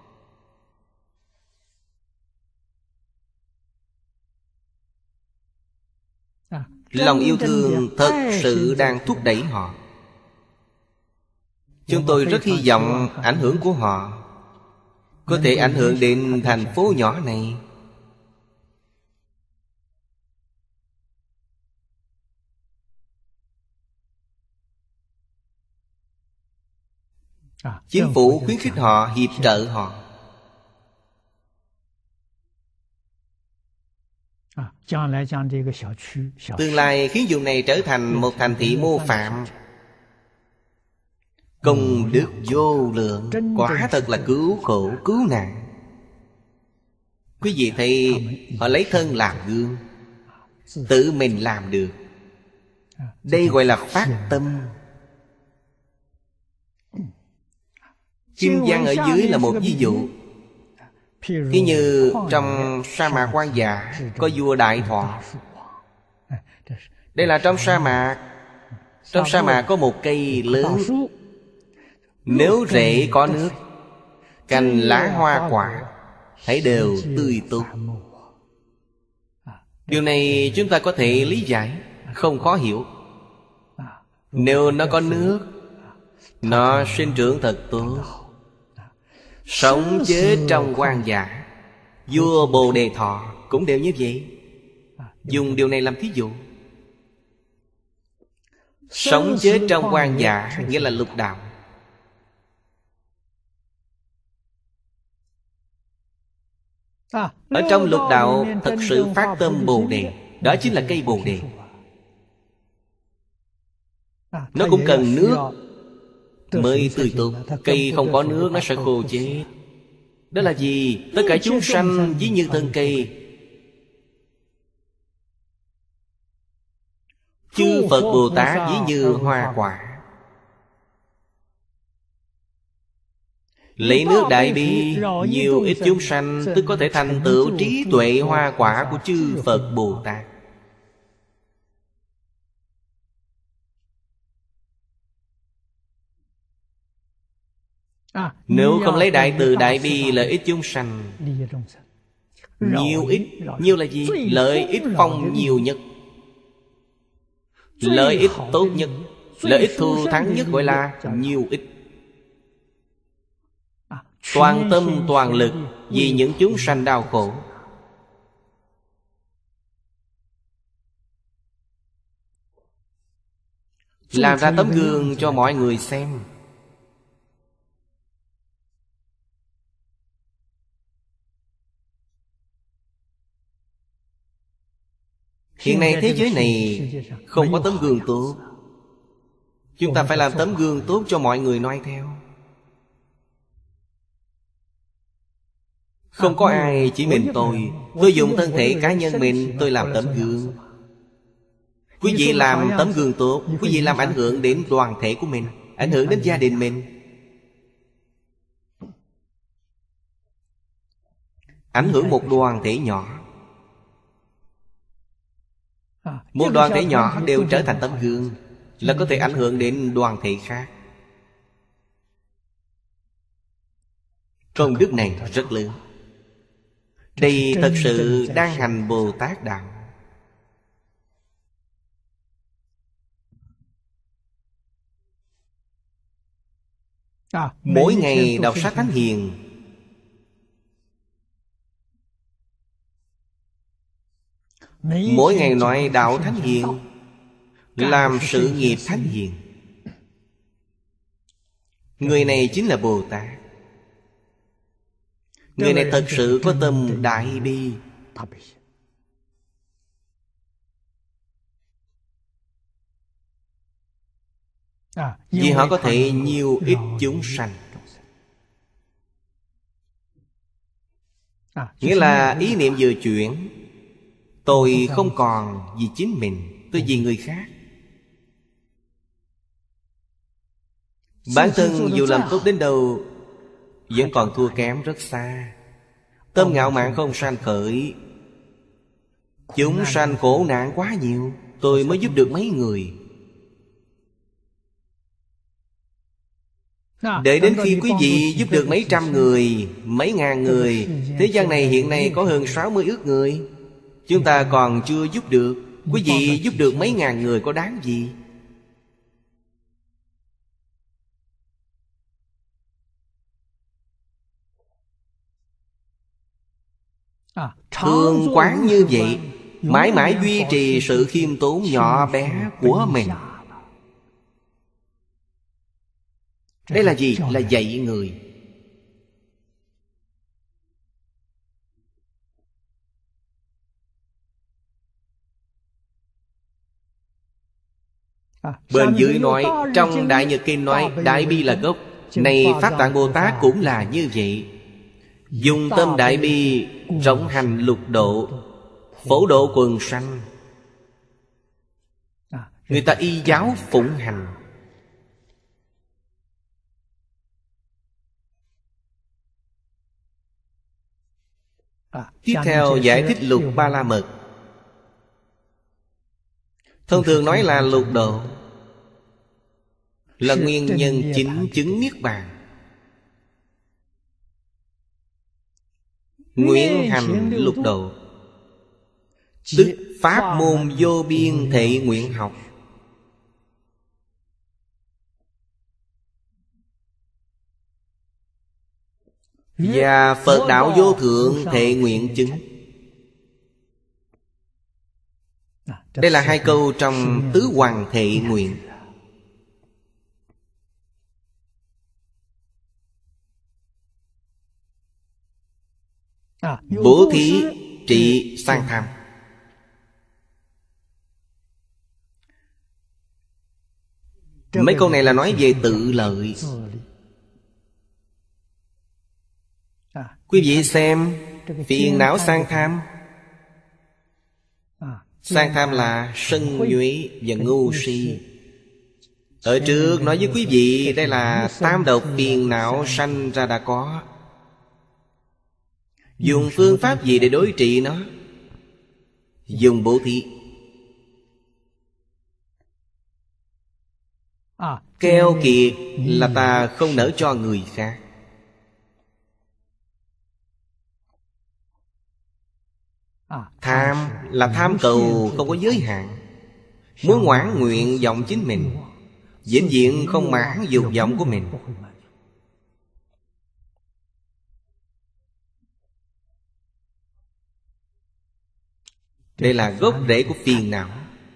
Lòng yêu thương thật sự đang thúc đẩy họ. Chúng tôi rất hy vọng ảnh hưởng của họ có thể ảnh hưởng đến thành phố nhỏ này. Chính phủ khuyến khích họ, hiệp trợ họ. Tương lai khiến vùng này trở thành một thành thị mô phạm. Công đức vô lượng, quả thật là cứu khổ cứu nạn. Quý vị thấy họ lấy thân làm gương, tự mình làm được. Đây gọi là phát tâm. Kim Văn ở dưới là một ví dụ. Ví như trong sa mạc hoang dã có vua Đại Thọ. Đây là trong sa mạc. Trong sa mạc có một cây lớn. Nếu rễ có nước, cành lá hoa quả hãy đều tươi tốt. Điều này chúng ta có thể lý giải, không khó hiểu. Nếu nó có nước, nó sinh trưởng thật tốt. Sống chết trong hoang dã, vua Bồ Đề Thọ cũng đều như vậy. Dùng điều này làm thí dụ. Sống chết trong hoang dã nghĩa là lục đạo. Ở trong lục đạo thật sự phát tâm Bồ Đề. Đó chính là cây Bồ Đề. Nó cũng cần nước mới tươi tốt. Cây không có nước nó sẽ khô chết. Đó là gì? Tất cả chúng sanh ví như thân cây. Chư Phật Bồ Tát ví như hoa quả. Lấy nước Đại Bi, nhiều ít chúng sanh tức có thể thành tựu trí tuệ hoa quả của chư Phật Bồ Tát. Nếu không lấy đại từ đại bi lợi ích chúng sanh, nhiều ít, nhiều là gì? Lợi ích phong nhiều nhất, lợi ích tốt nhất, lợi ích thù thắng nhất gọi là nhiều ít. Toàn tâm toàn lực vì những chúng sanh đau khổ. Làm ra tấm gương cho mọi người xem. Hiện nay thế giới này không có tấm gương tốt. Chúng ta phải làm tấm gương tốt cho mọi người noi theo. Không có ai chỉ mình tôi dùng thân thể cá nhân mình tôi làm tấm gương. Quý vị làm tấm gương tốt, quý vị làm ảnh hưởng đến đoàn thể của mình, ảnh hưởng đến gia đình mình, ảnh hưởng một đoàn thể nhỏ. Một đoàn thể nhỏ đều trở thành tấm gương, là có thể ảnh hưởng đến đoàn thể khác. Công đức này rất lớn. Đây thật sự đang hành Bồ Tát Đạo. Mỗi ngày đọc sách Thánh Hiền, mỗi ngày nói đạo Thánh Hiền, làm sự nghiệp Thánh Hiền. Người này chính là Bồ Tát. Người này thật sự có tâm đại bi. Vì họ có thể nhiều ít chúng sanh. Nghĩa là ý niệm vừa chuyển, tôi không còn vì chính mình, tôi vì người khác. Bản thân dù làm tốt đến đâu vẫn còn thua kém rất xa. Tâm ngạo mạn không sanh khởi. Chúng sanh khổ nạn quá nhiều, tôi mới giúp được mấy người. Đợi đến khi quý vị giúp được mấy trăm người, mấy ngàn người, thế gian này hiện nay có hơn 60 ức người, chúng ta còn chưa giúp được. Quý vị giúp được mấy ngàn người có đáng gì? Thường quán như vậy, mãi mãi duy trì sự khiêm tốn nhỏ bé của mình. Đây là gì? Là dạy người. Bên dưới nói, trong Đại Nhật Kinh nói, Đại Bi là gốc. Này Pháp Tạng Bồ Tát cũng là như vậy. Dùng tâm Đại Bi rộng hành lục độ, phổ độ quần sanh. Người ta y giáo phụng hành. Tiếp theo giải thích Lục Ba La Mật. Thông thường nói là lục độ, là nguyên nhân chính chứng Niết Bàn. Nguyện hành lục độ, tức pháp môn vô biên thệ nguyện học. Và Phật đạo vô thượng thệ nguyện chứng. Đây là hai câu trong tứ hoàng thệ nguyện. Bố thí trị sang tham. Mấy câu này là nói về tự lợi. Quý vị xem phiền não sang tham. Sang tham là sân nhuế và ngu si. Ở trước nói với quý vị, đây là tam độc phiền não sanh ra đã có. Dùng phương pháp gì để đối trị nó? Dùng bố thí. Keo kiệt là ta không nỡ cho người khác. Tham là tham cầu không có giới hạn, muốn ngoãn nguyện vọng chính mình, vĩnh viễn không mãn dục vọng của mình. Đây là gốc rễ của phiền não.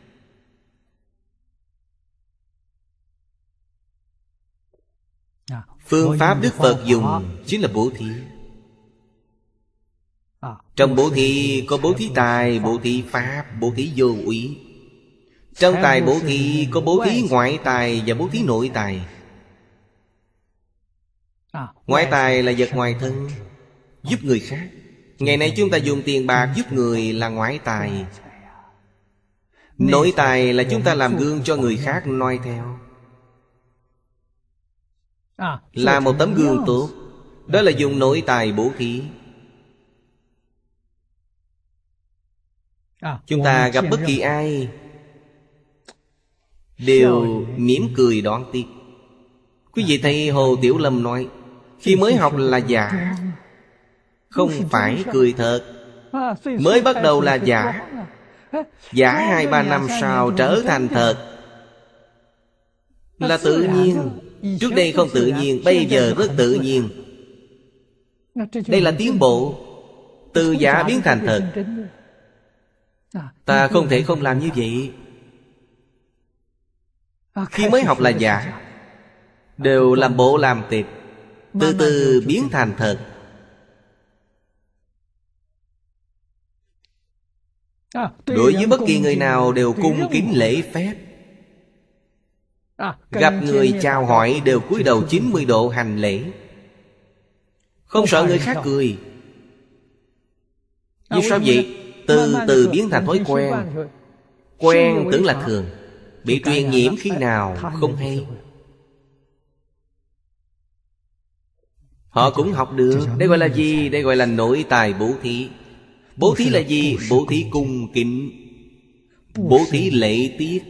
Phương pháp Đức Phật dùng chính là bố thí. Trong bố thí có bố thí tài, bố thí pháp, bố thí vô úy. Trong tài bố thí có bố thí ngoại tài và bố thí nội tài. Ngoại tài là vật ngoài thân, giúp người khác. Ngày nay chúng ta dùng tiền bạc giúp người là ngoại tài. Nội tài là chúng ta làm gương cho người khác noi theo, là một tấm gương tốt. Đó là dùng nội tài bố thí. Chúng ta gặp bất kỳ ai đều mỉm cười đón tiếp. Quý vị thấy Hồ Tiểu Lâm nói, khi mới học là giả, không phải cười thật. Mới bắt đầu là giả, giả 2-3 năm sau trở thành thật. Là tự nhiên. Trước đây không tự nhiên, bây giờ rất tự nhiên. Đây là tiến bộ, từ giả biến thành thật. Ta không thể không làm như vậy. Khi mới học là giả, đều làm bộ làm tịch, từ từ biến thành thật. Đối với bất kỳ người nào đều cung kính lễ phép. Gặp người chào hỏi đều cúi đầu 90 độ hành lễ, không sợ người khác cười. Vì sao vậy? Từ từ biến thành thói quen. Quen tưởng là thường, bị truyền nhiễm khi nào không hay. Họ cũng học được. Đây gọi là gì? Đây gọi là nội tài bố thí. Bố thí là gì? Bố thí cung kính, bố thí lễ tiết.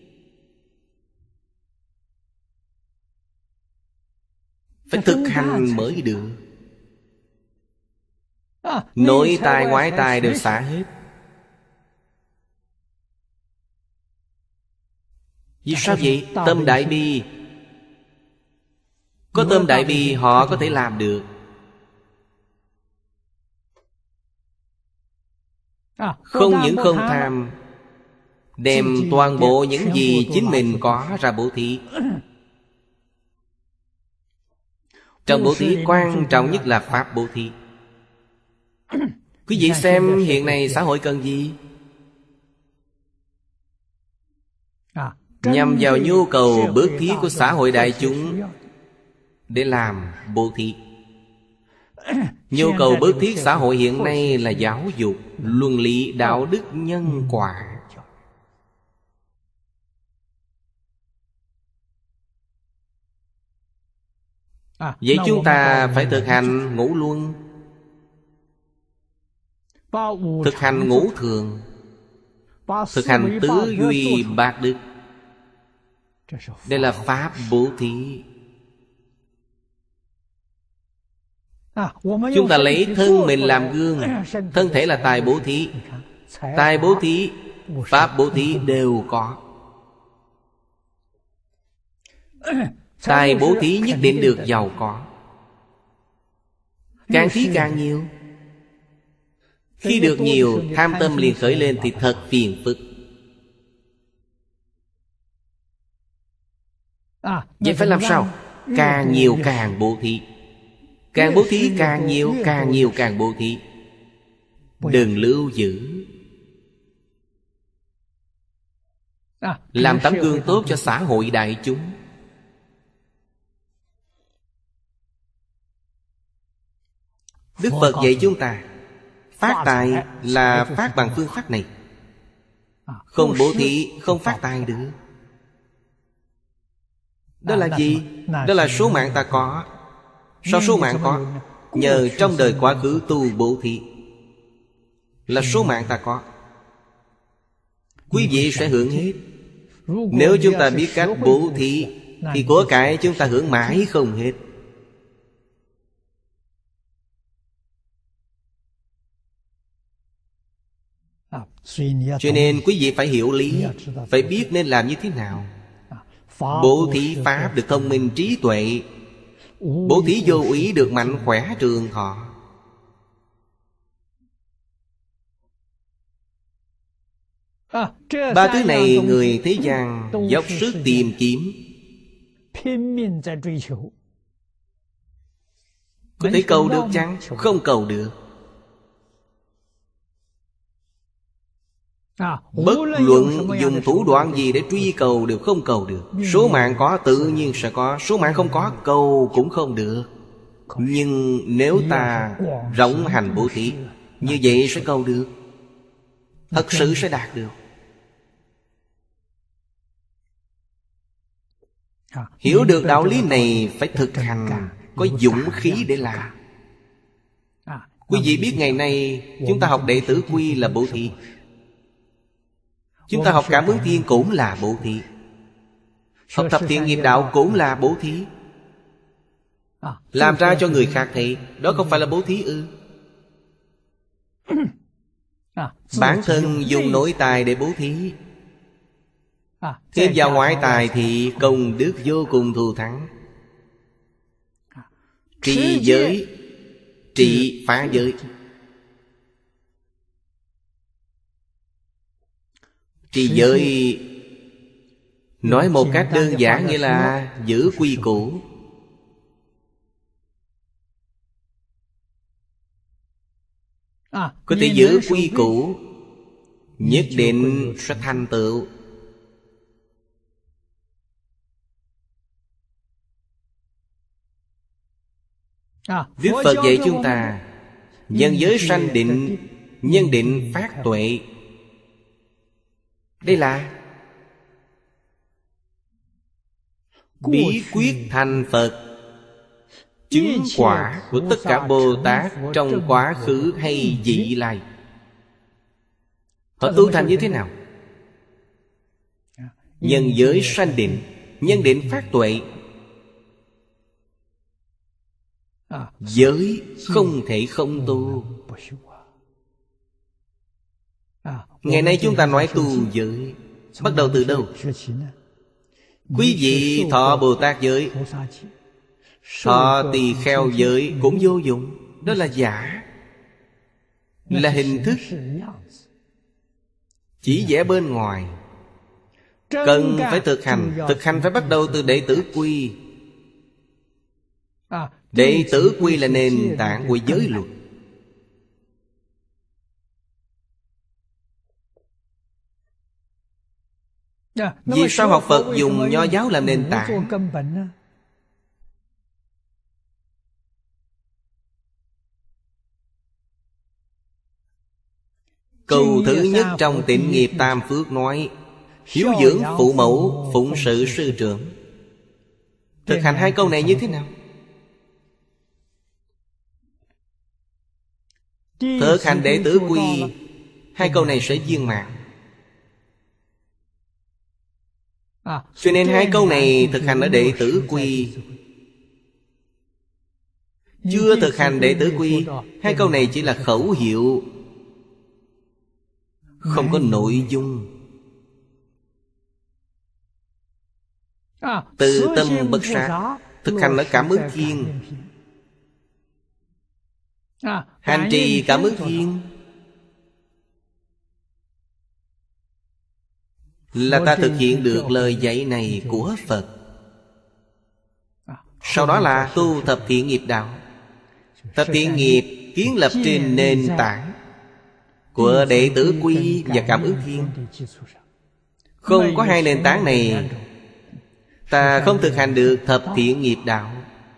Phải thực hành mới được. Nội tài ngoại tài đều xả hết. Vì sao vậy? Tâm đại bi. Có tâm đại bi họ có thể làm được. Không những không tham, đem toàn bộ những gì chính mình có ra bố thí. Trong bố thí quan trọng nhất là pháp bố thí. Quý vị xem hiện nay xã hội cần gì? Nhằm vào nhu cầu bố thí của xã hội đại chúng để làm bố thí. Nhu cầu bố thí xã hội hiện nay là giáo dục, luân lý, đạo đức, nhân quả. Vậy chúng ta phải thực hành ngũ luân, thực hành ngũ thường. thực hành tứ duy bát đức. Đây là pháp bố thí. Chúng ta lấy thân mình làm gương. Thân thể là tài bố thí. Tài bố thí, pháp bố thí đều có. Tài bố thí nhất định được giàu có. Càng thí càng nhiều. Khi được nhiều, tham tâm liền khởi lên thì thật phiền phức. Vậy phải làm sao? Càng nhiều càng bố thí. Càng bố thí càng nhiều, càng nhiều càng bố thí. Đừng lưu giữ. Làm tấm gương tốt cho xã hội đại chúng. Đức Phật dạy chúng ta phát tài là phát bằng phương pháp này. Không bố thí không phát tài được. Đó là gì? Đó là số mạng ta có. Sao số mạng có? Nhờ trong đời quá khứ tu bố thí. Là số mạng ta có. Quý vị sẽ hưởng hết. Nếu chúng ta biết cách bố thí thì của cải chúng ta hưởng mãi không hết. Cho nên quý vị phải hiểu lý, phải biết nên làm như thế nào. Bố thí pháp được thông minh trí tuệ. Bố thí vô úy được mạnh khỏe trường thọ. Ba thứ này người thế gian dốc sức tìm kiếm. Có thể cầu được chăng? Không cầu được. Bất luận dùng thủ đoạn gì để truy cầu đều không cầu được. Số mạng có tự nhiên sẽ có. Số mạng không có cầu cũng không được. Nhưng nếu ta rộng hành bố thí, như vậy sẽ cầu được. Thật sự sẽ đạt được. Hiểu được đạo lý này phải thực hành, có dũng khí để làm. Quý vị biết ngày nay chúng ta học đệ tử quy là bố thí. Chúng ta học cảm ứng thiên cũng là bố thí. Học thập thiện nghiệp đạo cũng là bố thí. Làm ra cho người khác thấy, đó không phải là bố thí ư? Bản thân dùng nội tài để bố thí, thêm vào ngoại tài thì công đức vô cùng thù thắng. Trì giới, trị phá giới. Trì giới nói một cách đơn giản nghĩa là giữ quy củ. Có thể giữ quy củ, nhất định sẽ thành tựu. Đức Phật dạy chúng ta nhân giới sanh định, nhân định phát tuệ. Đây là bí quyết thành Phật, chứng quả của tất cả Bồ Tát trong quá khứ hay vị lai. Họ tu thành như thế nào? Nhân giới sanh định, nhân định phát tuệ. Giới không thể không tu. Ngày nay chúng ta nói tu giới, bắt đầu từ đâu? Quý vị thọ Bồ Tát giới, thọ tỳ kheo giới cũng vô dụng. Đó là giả, là hình thức, chỉ vẽ bên ngoài. Cần phải thực hành. Thực hành phải bắt đầu từ đệ tử quy. Đệ tử quy là nền tảng của giới luật. Vì sao học Phật dùng Nho giáo làm nền tảng? Câu thứ nhất trong Tịnh Nghiệp Tam Phước nói: hiếu dưỡng phụ mẫu, phụng sự sư trưởng. Thực hành hai câu này như thế nào? Thực hành đệ tử quy, hai câu này sẽ viên mãn. Cho nên hai câu này thực hành ở đệ tử quy, chưa thực hành đệ tử quy. Hai câu này chỉ là khẩu hiệu, không có nội dung. Từ tâm bất sát, thực hành ở Cảm Ứng Thiên. Hành trì Cảm Ứng Thiên là ta thực hiện được lời dạy này của Phật. Sau đó là tu thập thiện nghiệp đạo. Thập thiện nghiệp kiến lập trên nền tảng của đệ tử quy và Cảm Ứng Thiên. Không có hai nền tảng này, ta không thực hành được thập thiện nghiệp đạo.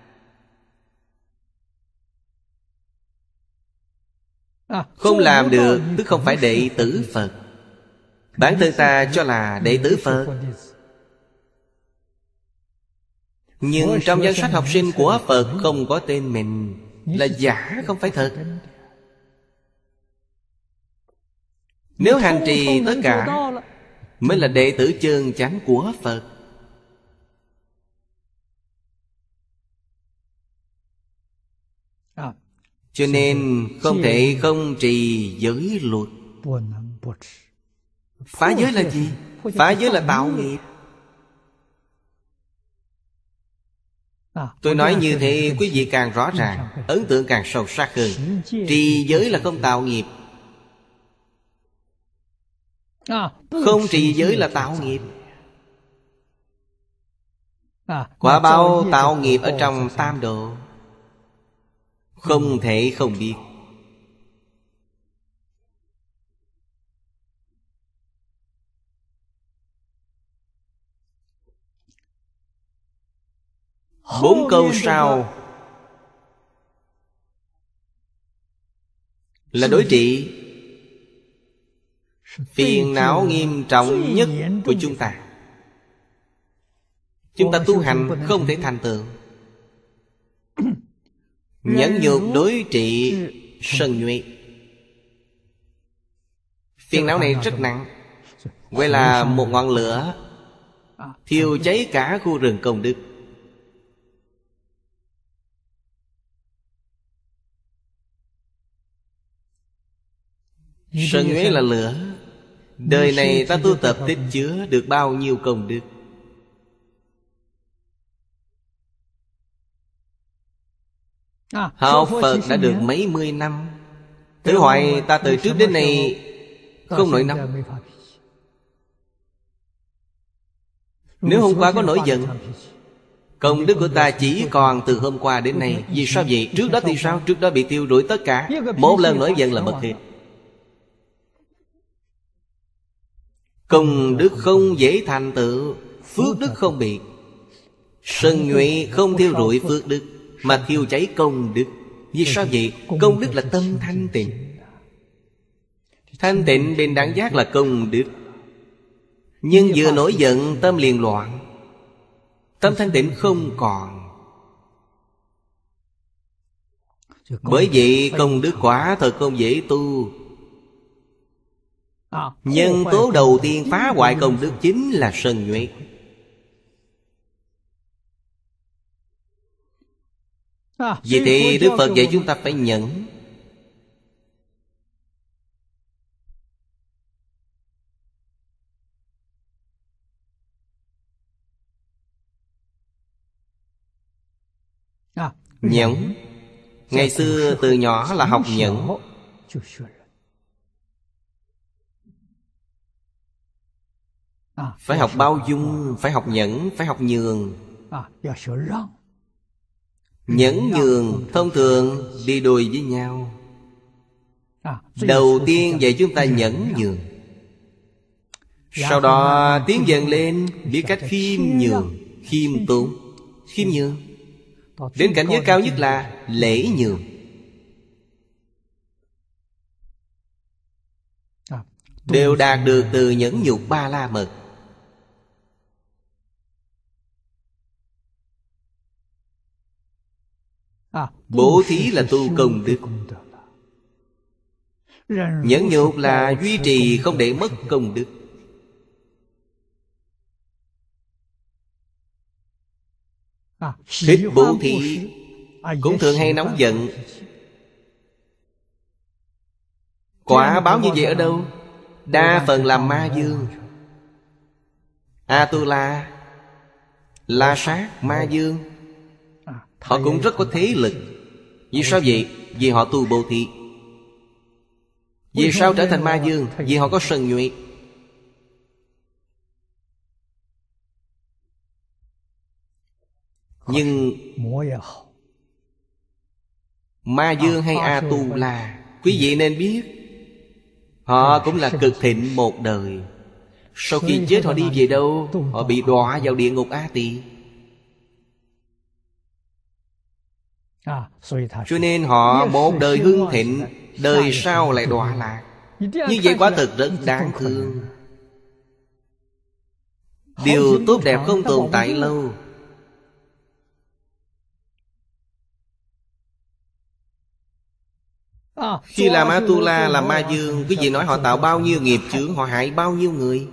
Không làm được tức không phải đệ tử Phật. Bản thân ta cho là đệ tử Phật, nhưng trong danh sách học sinh của Phật không có tên mình, là giả không phải thật. Nếu hành trì tất cả mới là đệ tử chân chánh của Phật. Cho nên không thể không trì giới luật. Phá giới là gì? Phá giới là tạo nghiệp. Tôi nói như thế quý vị càng rõ ràng, ấn tượng càng sâu sắc hơn. Trì giới là không tạo nghiệp. Không trì giới là tạo nghiệp. Quả báo tạo nghiệp ở trong tam độ, không thể không biết. Bốn câu sau là đối trị phiền não nghiêm trọng nhất của chúng ta. Chúng ta tu hành không thể thành tựu. Nhẫn nhục đối trị sân nhuệ. Phiền não này rất nặng, gọi là một ngọn lửa thiêu cháy cả khu rừng công đức. Sân nhuế là lửa. Đời này ta tu tập tích chứa được bao nhiêu công đức. Học Phật đã được mấy mươi năm. Thử hỏi ta từ trước đến nay không nổi nóng. Nếu hôm qua có nổi giận, công đức của ta chỉ còn từ hôm qua đến nay. Vì sao vậy? Trước đó thì sao? Trước đó bị tiêu đuổi tất cả. Một lần nổi giận là mất hết. Công đức không dễ thành tựu, phước đức không biệt. Sân nhuệ không thiêu rụi phước đức, mà thiêu cháy công đức. Vì sao vậy? Công đức là tâm thanh tịnh. Thanh tịnh bên đẳng giác là công đức. Nhưng vừa nổi giận tâm liền loạn, tâm thanh tịnh không còn. Bởi vậy công đức quả thật không dễ tu. Nhân tố đầu tiên phá hoại công đức chính là sân nhuệ. Vì thế Đức Phật dạy chúng ta phải nhẫn. Nhẫn. Ngày xưa từ nhỏ là học nhẫn. Phải học bao dung, phải học nhẫn, phải học nhường. Nhẫn nhường thông thường đi đôi với nhau. Đầu tiên dạy chúng ta nhẫn nhường, sau đó tiến dần lên biết cách khiêm nhường, khiêm tốn, khiêm nhường. Đến cảnh giới cao nhất là lễ nhường. Đều đạt được từ nhẫn nhục ba la mật. Bố thí là tu công đức. Nhẫn nhục là duy trì không để mất công đức. Thích bố thí cũng thường hay nóng giận. Quả báo như vậy ở đâu? Đa phần là ma dương. Atula, La Sát, Ma Dương, họ cũng rất có thế lực. Vì sao vậy? Vì họ tu bố thí. Vì sao trở thành Ma Dương? Vì họ có sân nhuệ. Nhưng Ma Dương hay Atula, quý vị nên biết, họ cũng là cực thịnh một đời. Sau khi chết họ đi về đâu? Họ bị đọa vào địa ngục A Tỳ. Cho nên họ một đời hưng thịnh, đời sau lại đọa lạc. Như vậy quả thực rất đáng thương. Điều tốt đẹp không tồn tại lâu. Khi làm Atula, làm Ma Dương, quý vị nói họ tạo bao nhiêu nghiệp chướng, họ hại bao nhiêu người.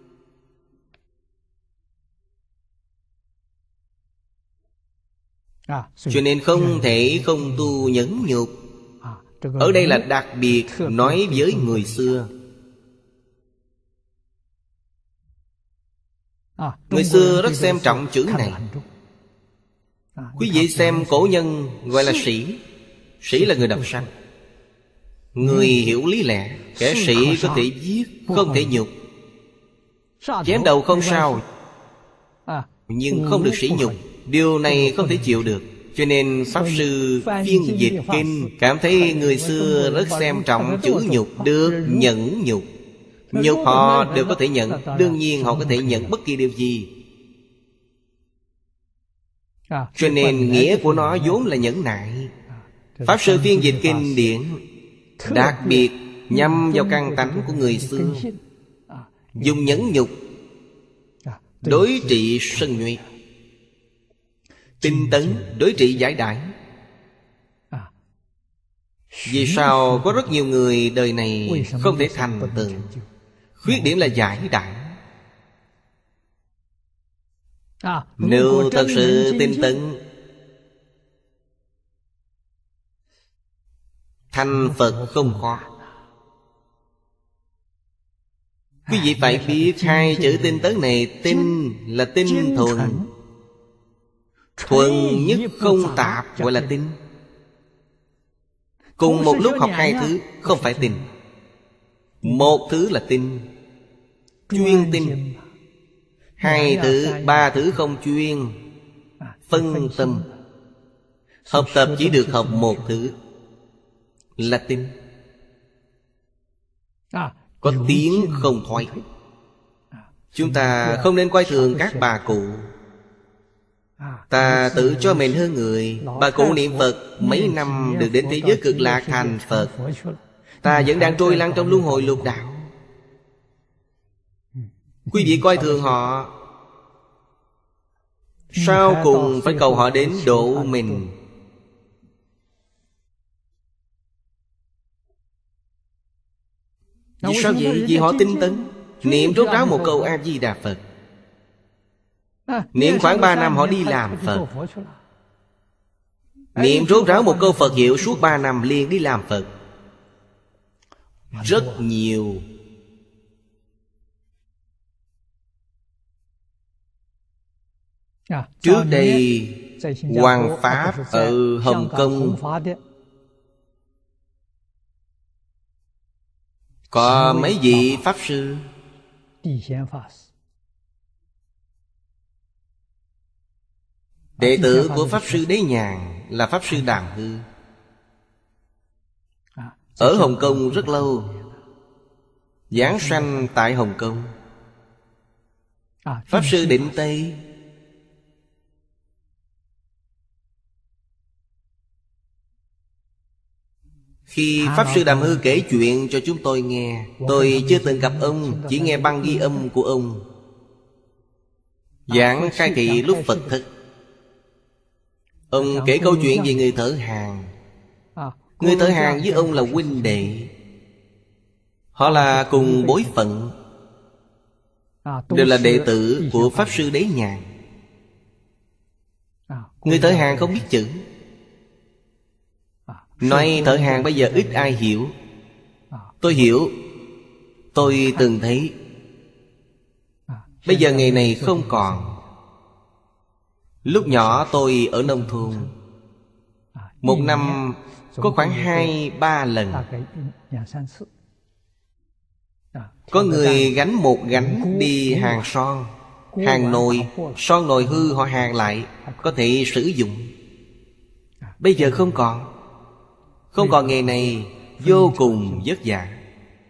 Cho nên không thể không tu nhẫn nhục. Ở đây là đặc biệt nói với người xưa. Người xưa rất xem trọng chữ này. Quý vị xem cổ nhân gọi là sĩ. Sĩ là người đọc sách, người hiểu lý lẽ. Kẻ sĩ có thể giết, không thể nhục. Chém đầu không sao, nhưng không được sỉ nhục. Điều này không thể chịu được. Cho nên Pháp Sư phiên dịch kinh cảm thấy người xưa rất xem trọng chữ nhục. Được nhẫn nhục. Nhục họ đều có thể nhận. Đương nhiên họ có thể nhận bất kỳ điều gì. Cho nên nghĩa của nó vốn là nhẫn nại. Pháp Sư phiên dịch kinh điển đặc biệt nhằm vào căn tánh của người xưa, dùng nhẫn nhục đối trị sân nhuệ, tinh tấn đối trị giải đãi. Vì sao có rất nhiều người đời này không thể thành tựu? Khuyết điểm là giải đãi. Nếu thật sự tinh tấn, thành Phật không khó. Quý vị phải biết hai chữ tinh tấn này. Tinh là tinh thuần, thuần nhất không tạp gọi là tinh. Cùng một lúc học hai thứ không phải tinh. Một thứ là tinh, chuyên tinh. Hai thứ, ba thứ không chuyên, phân tâm. Học tập chỉ được học một thứ là tinh. Có tiếng không thoái. Chúng ta không nên coi thường các bà cụ. Ta tự cho mình hơn người. Bà cụ niệm Phật mấy năm được đến thế giới cực lạc thành Phật. Ta vẫn đang trôi lăn trong luân hồi lục đạo. Quý vị coi thường họ, sau cùng phải cầu họ đến độ mình. Vì sao vậy? Vì họ tinh tấn. Niệm rốt ráo một câu A-di-đà Phật, niệm khoảng 3 năm họ đi làm Phật. Niệm rốt ráo một câu Phật hiệu suốt 3 năm liền đi làm Phật. Rất nhiều. Trước đây Hoàng Pháp ở Hồng Kông có mấy vị Pháp Sư. Đệ tử của Pháp Sư Đế Nhàn là Pháp Sư Đàm Hư. Ở Hồng Kông rất lâu, giáng sanh tại Hồng Kông. Pháp Sư Định Tây khi Pháp Sư Đàm Hư kể chuyện cho chúng tôi nghe, tôi chưa từng gặp ông, chỉ nghe băng ghi âm của ông giảng khai thị lúc Phật thức. Ông kể câu chuyện về người thợ Hàn. Người thợ Hàn với ông là huynh đệ, họ là cùng bối phận, đều là đệ tử của Pháp Sư Đế Nhàn. Người thợ hàn không biết chữ. Nói thợ hàn bây giờ ít ai hiểu. Tôi hiểu. Tôi từng thấy. Bây giờ nghề này không còn. Lúc nhỏ tôi ở nông thôn, một năm có khoảng 2-3 lần có người gánh một gánh đi hàn son, hàn nồi. Son nồi hư họ hàn lại, có thể sử dụng. Bây giờ không còn. Không còn nghề này, vô cùng vất vả.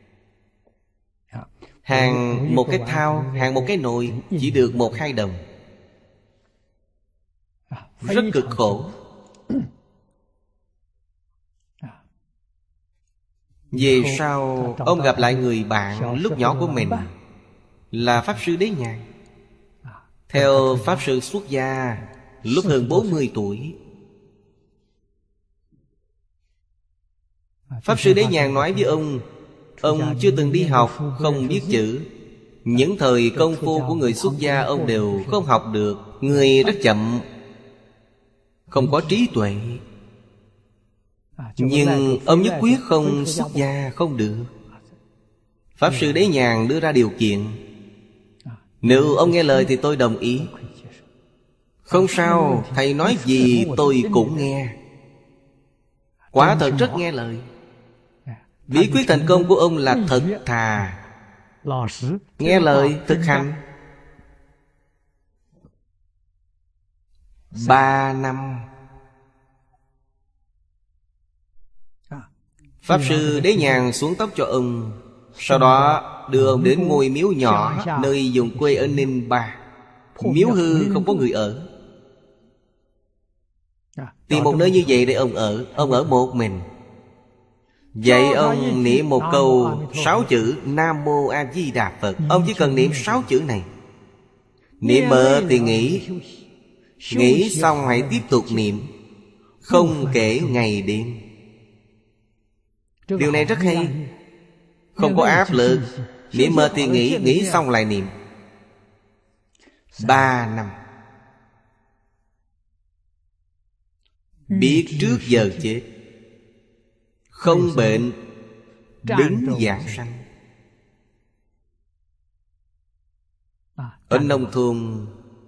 Hàn một cái thao, hàn một cái nồi chỉ được 1-2 đồng. Rất cực khổ. Về sau ông gặp lại người bạn lúc nhỏ của mình là Pháp Sư Đế Nhàn. Theo Pháp Sư xuất gia lúc hơn 40 tuổi. Pháp Sư Đế Nhàn nói với ông chưa từng đi học, không biết chữ. Những thời công phu của người xuất gia ông đều không học được. Người rất chậm, không có trí tuệ. Nhưng ông nhất quyết không xuất gia, không được. Pháp Sư Đế Nhàn đưa ra điều kiện: nếu ông nghe lời thì tôi đồng ý. Không sao, thầy nói gì tôi cũng nghe. Quả thật rất nghe lời. Bí quyết thành công của ông là thật thà, nghe lời, thực hành. 3 năm Pháp Sư Đế Nhàn xuống tóc cho ông. Sau đó đưa ông đến ngôi miếu nhỏ nơi vùng quê ở Ninh Ba. Miếu hư không có người ở. Tìm một nơi như vậy để ông ở. Ông ở một mình. Dạy ông niệm một câu 6 chữ Nam Mô A Di Đà Phật. Ông chỉ cần niệm 6 chữ này. Niệm mơ thì nghỉ. Nghỉ xong hãy tiếp tục niệm, không kể ngày đêm. Điều này rất hay. Không có áp lực. Niệm mơ thì nghỉ, nghỉ xong lại niệm. 3 năm. Biết trước giờ chết, không bệnh, đứng giảng sanh. Ở nông thôn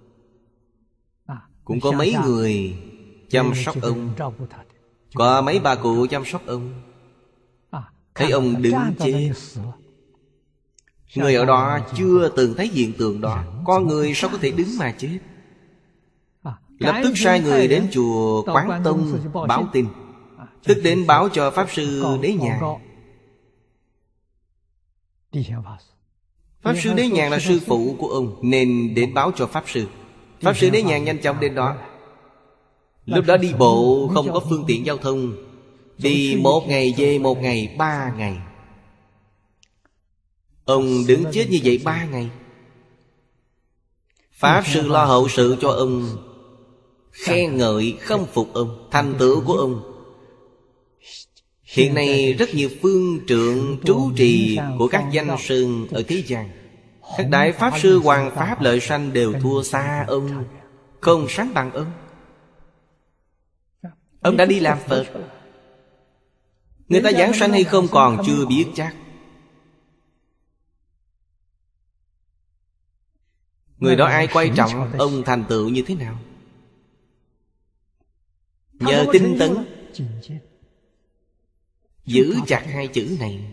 cũng có mấy người chăm sóc ông. Có mấy bà cụ chăm sóc ông. Thấy ông đứng chết. Người ở đó chưa từng thấy hiện tượng đó. Con người sao có thể đứng mà chết? Lập tức sai người đến chùa Quán Tông báo tin. Tức đến báo cho Pháp Sư Đế Nhàn. Pháp Sư Đế Nhàn là sư phụ của ông, nên đến báo cho Pháp Sư. Pháp Sư Đế Nhàn nhanh chóng đến đó. Lúc đó đi bộ, không có phương tiện giao thông. Đi 1 ngày về 1 ngày 3 ngày. Ông đứng chết như vậy 3 ngày. Pháp Sư lo hậu sự cho ông, khen ngợi khâm phục ông, thành tựu của ông. Hiện nay rất nhiều phương trượng trú trì của các danh sơn ở thế gian. Các đại Pháp Sư Hoàng Pháp Lợi Sanh đều thua xa ông, không sánh bằng ông. Ông đã đi làm Phật. Người ta giảng sanh hay không còn chưa biết chắc. Người đó ai quan trọng ông thành tựu như thế nào? Nhờ tinh tấn, giữ chặt 2 chữ này.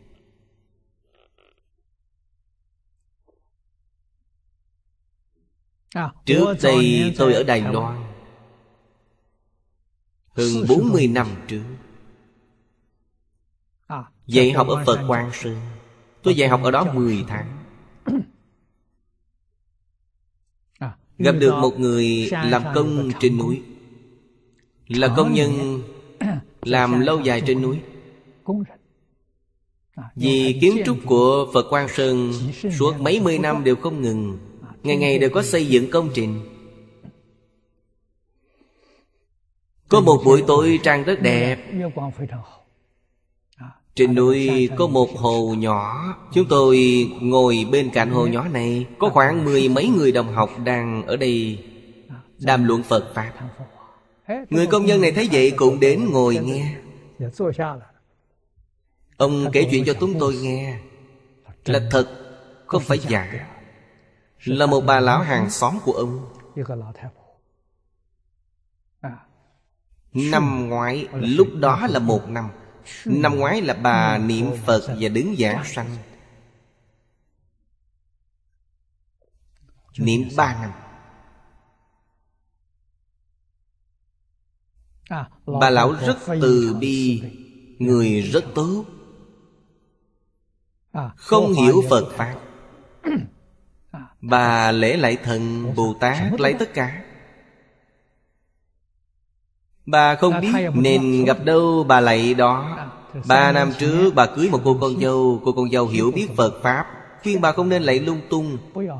Trước đây tôi ở Đài Loan hơn 40 năm trước, dạy học ở Phật Quang Sơn. Tôi dạy học ở đó 10 tháng. Gặp được một người làm công trên núi, là công nhân làm lâu dài trên núi. Vì kiến trúc của Phật Quang Sơn suốt mấy mươi năm đều không ngừng, ngày ngày đều có xây dựng công trình. Có một buổi tối trăng rất đẹp. Trên núi có một hồ nhỏ. Chúng tôi ngồi bên cạnh hồ nhỏ này. Có khoảng 10 mấy người đồng học đang ở đây đàm luận Phật Pháp. Người công nhân này thấy vậy cũng đến ngồi nghe. Ông kể chuyện cho chúng tôi nghe là thật, không phải giả. Là một bà lão hàng xóm của ông. Năm ngoái, lúc đó là 1 năm. Năm ngoái là bà niệm Phật và đứng giảng sanh. Niệm 3 năm. Bà lão rất từ bi, người rất tốt, không hiểu Phật Pháp. Bà lễ lại Thần, Bồ Tát, lại tất cả. Bà không biết nên gặp đâu bà lạy đó. 3 năm trước bà cưới một cô con dâu. Cô con dâu hiểu biết Phật Pháp, khuyên bà không nên lạy lung tung.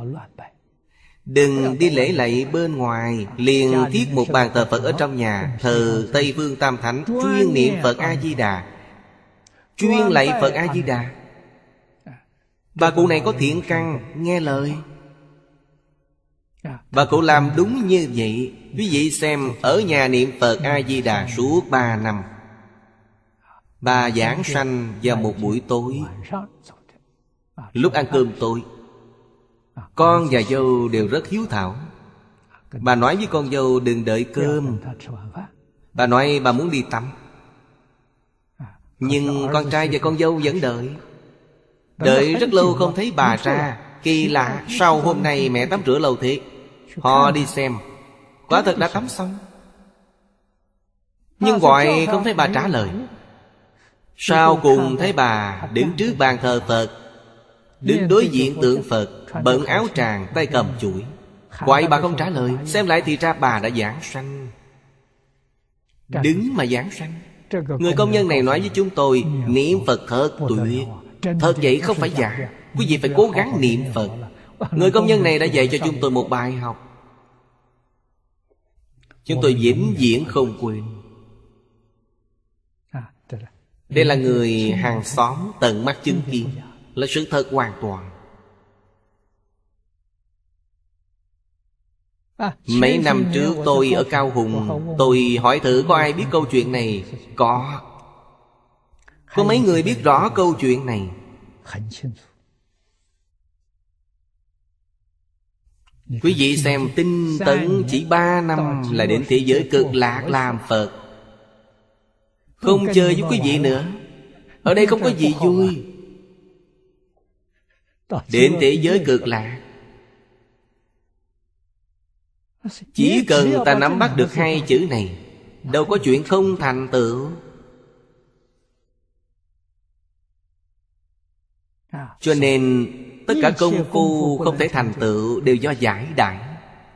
Đừng đi lễ lạy bên ngoài, liền thiết một bàn thờ Phật ở trong nhà, thờ Tây Phương Tam Thánh, chuyên niệm Phật A-di-đà, chuyên lạy Phật A-di-đà. Bà cụ này có thiện căn, nghe lời. Bà cụ làm đúng như vậy. Quý vị xem, ở nhà niệm Phật A-di-đà suốt 3 năm. Bà giảng sanh vào một buổi tối, lúc ăn cơm tối. Con và dâu đều rất hiếu thảo. Bà nói với con dâu đừng đợi cơm. Bà nói bà muốn đi tắm. Nhưng con trai và con dâu vẫn đợi. Đợi rất lâu không thấy bà ra. Kỳ lạ, sao hôm nay mẹ tắm rửa lâu thế? Họ đi xem, quả thật đã tắm xong. Nhưng gọi không thấy bà trả lời. Sau cùng thấy bà đứng trước bàn thờ Phật, đứng đối diện tượng Phật, bận áo tràng, tay cầm chuỗi. Gọi bà không trả lời. Xem lại thì ra bà đã giảng sanh. Đứng mà giảng sanh. Người công nhân này nói với chúng tôi, niệm Phật thật tuyệt. Thật vậy, không phải giả. Quý vị phải cố gắng niệm Phật. Người công nhân này đã dạy cho chúng tôi một bài học, chúng tôi vĩnh viễn không quên. Đây là người hàng xóm tận mắt chứng kiến, là sự thật hoàn toàn. Mấy năm trước tôi ở Cao Hùng, tôi hỏi thử có ai biết câu chuyện này. Có mấy người biết rõ câu chuyện này. Quý vị xem, tinh tấn chỉ 3 năm là đến thế giới Cực Lạc làm Phật. Không chơi với quý vị nữa. Ở đây không có gì vui. Đến thế giới Cực Lạc, chỉ cần ta nắm bắt được 2 chữ này, đâu có chuyện không thành tựu. Cho nên tất cả công phu không thể thành tựu đều do giải đãi.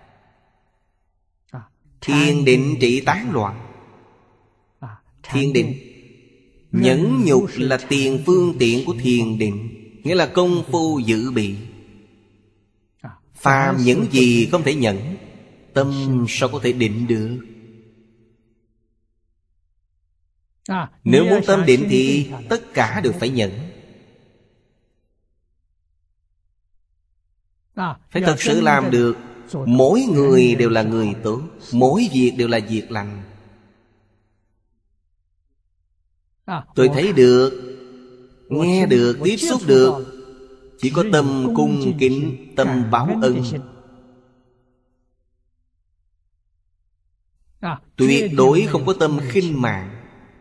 Thiền định trị tán loạn. Thiền định, nhẫn nhục là tiền phương tiện của thiền định, nghĩa là công phu dự bị. Phàm những gì không thể nhẫn, tâm sao có thể định được? Nếu muốn tâm định thì tất cả đều phải nhẫn. Phải thật sự làm được. Mỗi người đều là người tốt, mỗi việc đều là việc lành. Tôi thấy được, nghe được, tiếp xúc được, chỉ có tâm cung kính, tâm báo ân. Tuyệt đối không có tâm khinh mạng.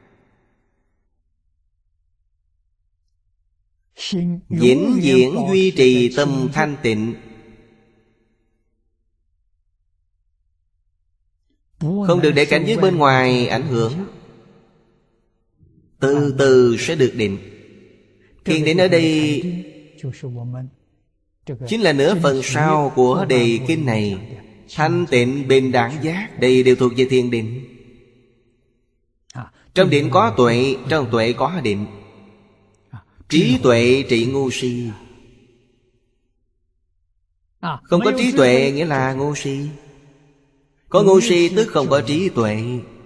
Vĩnh viễn duy trì tâm thanh tịnh, không được để cảnh giới bên ngoài ảnh hưởng. Từ từ sẽ được định. Thiền định ở đây chính là nửa phần sau của đề kinh này. Thanh tịnh, bình đẳng giác, đây đều thuộc về thiền định. Trong định có tuệ, trong tuệ có định. Trí tuệ trị ngu si. Không có trí tuệ nghĩa là ngu si. Có ngu si tức không có trí tuệ.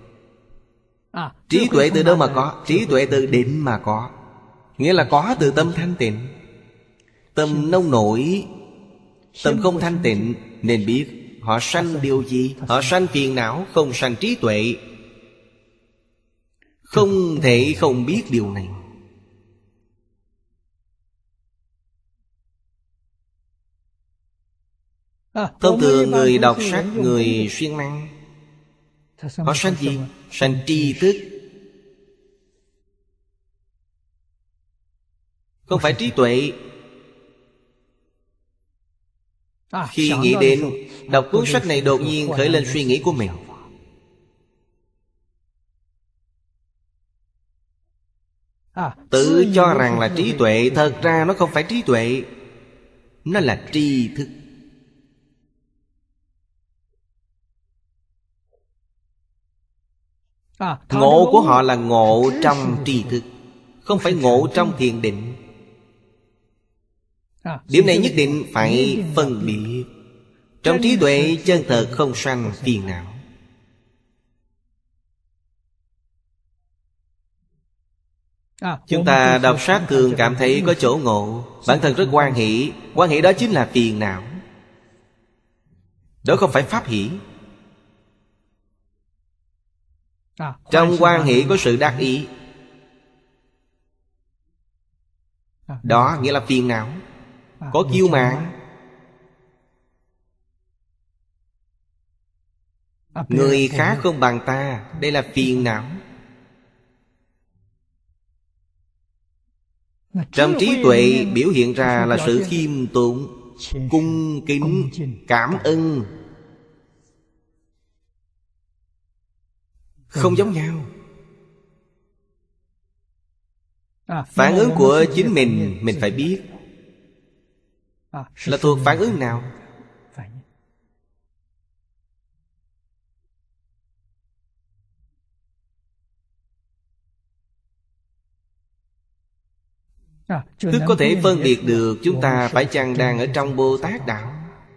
Trí tuệ từ đâu mà có? Trí tuệ từ định mà có. Nghĩa là có từ tâm thanh tịnh. Tâm nông nổi, tâm không thanh tịnh, nên biết họ sanh điều gì? Họ sanh phiền não, không sanh trí tuệ. Không thể không biết điều này. Thông thường người đọc sách, người siêng năng, họ sanh gì? Sanh tri thức. Không phải trí tuệ. Khi nghĩ đến đọc cuốn sách này, đột nhiên khởi lên suy nghĩ của mình. Tự cho rằng là trí tuệ, thật ra nó không phải trí tuệ, nó là tri thức. Ngộ của họ là ngộ trong tri thức, không phải ngộ trong thiền định. Điểm này nhất định phải phân biệt. Trong trí tuệ chân thật không sanh phiền não. Chúng ta đọc sách thường cảm thấy có chỗ ngộ, bản thân rất hoan hỷ. Hoan hỷ đó chính là phiền não. Đó không phải pháp hỷ. Trong hoan hỷ có sự đắc ý, đó nghĩa là phiền não. Có kiêu mạn. Người khác không bằng ta, đây là phiền não. Trong trí tuệ biểu hiện ra là sự khiêm tốn, cung kính, cảm ơn. Không giống nhau. Phản ứng của chính mình phải biết là thuộc phản ứng nào. Tức có thể phân biệt được chúng ta phải chăng đang ở trong Bồ Tát đạo.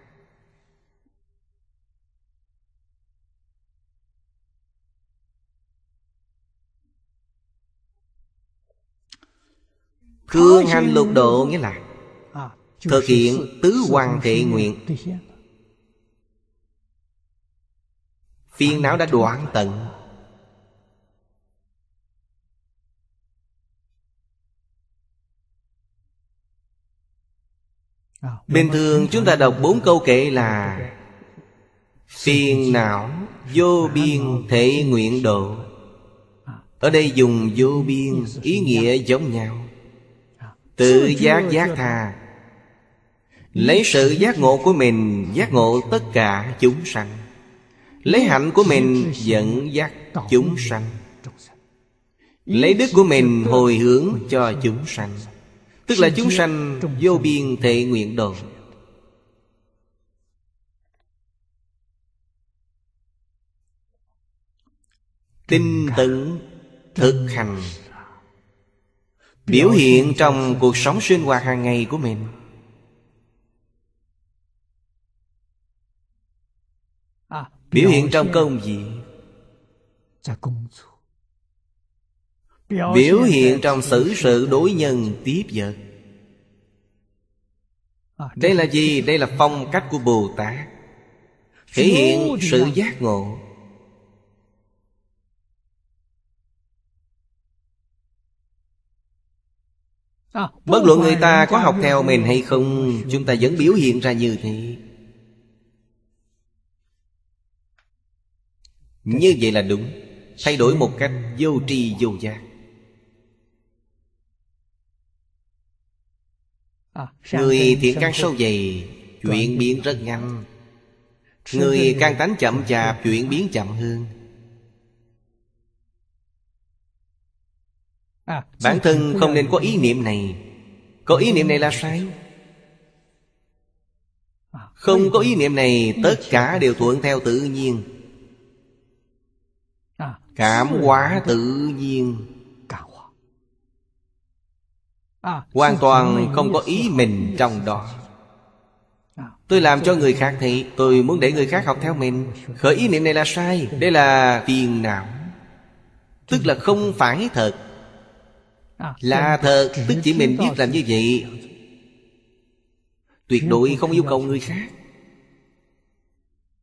Thường hành lục độ nghĩa là thực hiện tứ hoằng thệ nguyện. Phiền não đã đoạn tận. Bình thường chúng ta đọc 4 câu kệ là phiền não vô biên thệ nguyện độ. Ở đây dùng vô biên, ý nghĩa giống nhau. Tự giác giác tha, lấy sự giác ngộ của mình giác ngộ tất cả chúng sanh, lấy hạnh của mình dẫn dắt chúng sanh, lấy đức của mình hồi hướng cho chúng sanh. Tức là chúng sanh vô biên thệ nguyện độ. Tinh tấn thực hành, biểu hiện trong cuộc sống sinh hoạt hàng ngày của mình. Biểu hiện trong công việc, biểu hiện trong xử sự đối nhân tiếp vật. Đây là gì? Đây là phong cách của Bồ Tát, thể hiện sự giác ngộ. Bất luận người ta có học theo mình hay không, chúng ta vẫn biểu hiện ra như thế. Như vậy là đúng. Thay đổi một cách vô tri vô giác. Người thiện căn sâu dày, chuyển biến rất nhanh. Người căn tánh chậm chạp, chuyển biến chậm hơn. Bản thân không nên có ý niệm này. Có ý niệm này là sai. Không có ý niệm này, tất cả đều thuận theo tự nhiên. Cảm hóa tự nhiên, hoàn toàn không có ý mình trong đó. Tôi làm cho người khác thấy, tôi muốn để người khác học theo mình. Khởi ý niệm này là sai. Đây là phiền não. Tức là không phải thật. Là thật, tức chỉ mình biết làm như vậy. Tuyệt đối không yêu cầu người khác.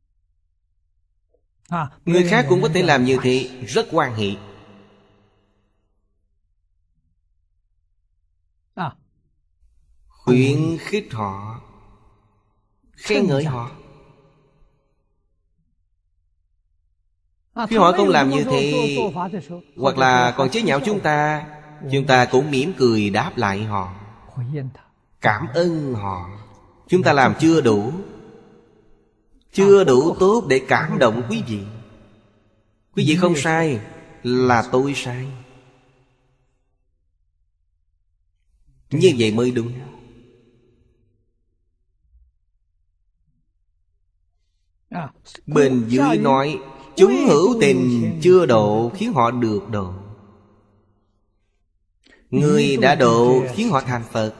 Người khác cũng có thể làm như thế, rất hoan hỷ. Khuyến khích họ, khen ngợi họ. Khi họ không làm như thế, hoặc là còn chế nhạo chúng ta cũng mỉm cười đáp lại họ, cảm ơn họ. Chúng ta làm chưa đủ, chưa đủ tốt để cảm động quý vị. Quý vị không sai, là tôi sai. Như vậy mới đúng. Bên dưới nói chúng hữu tình chưa độ khiến họ được độ. Người đã độ khiến họ thành Phật.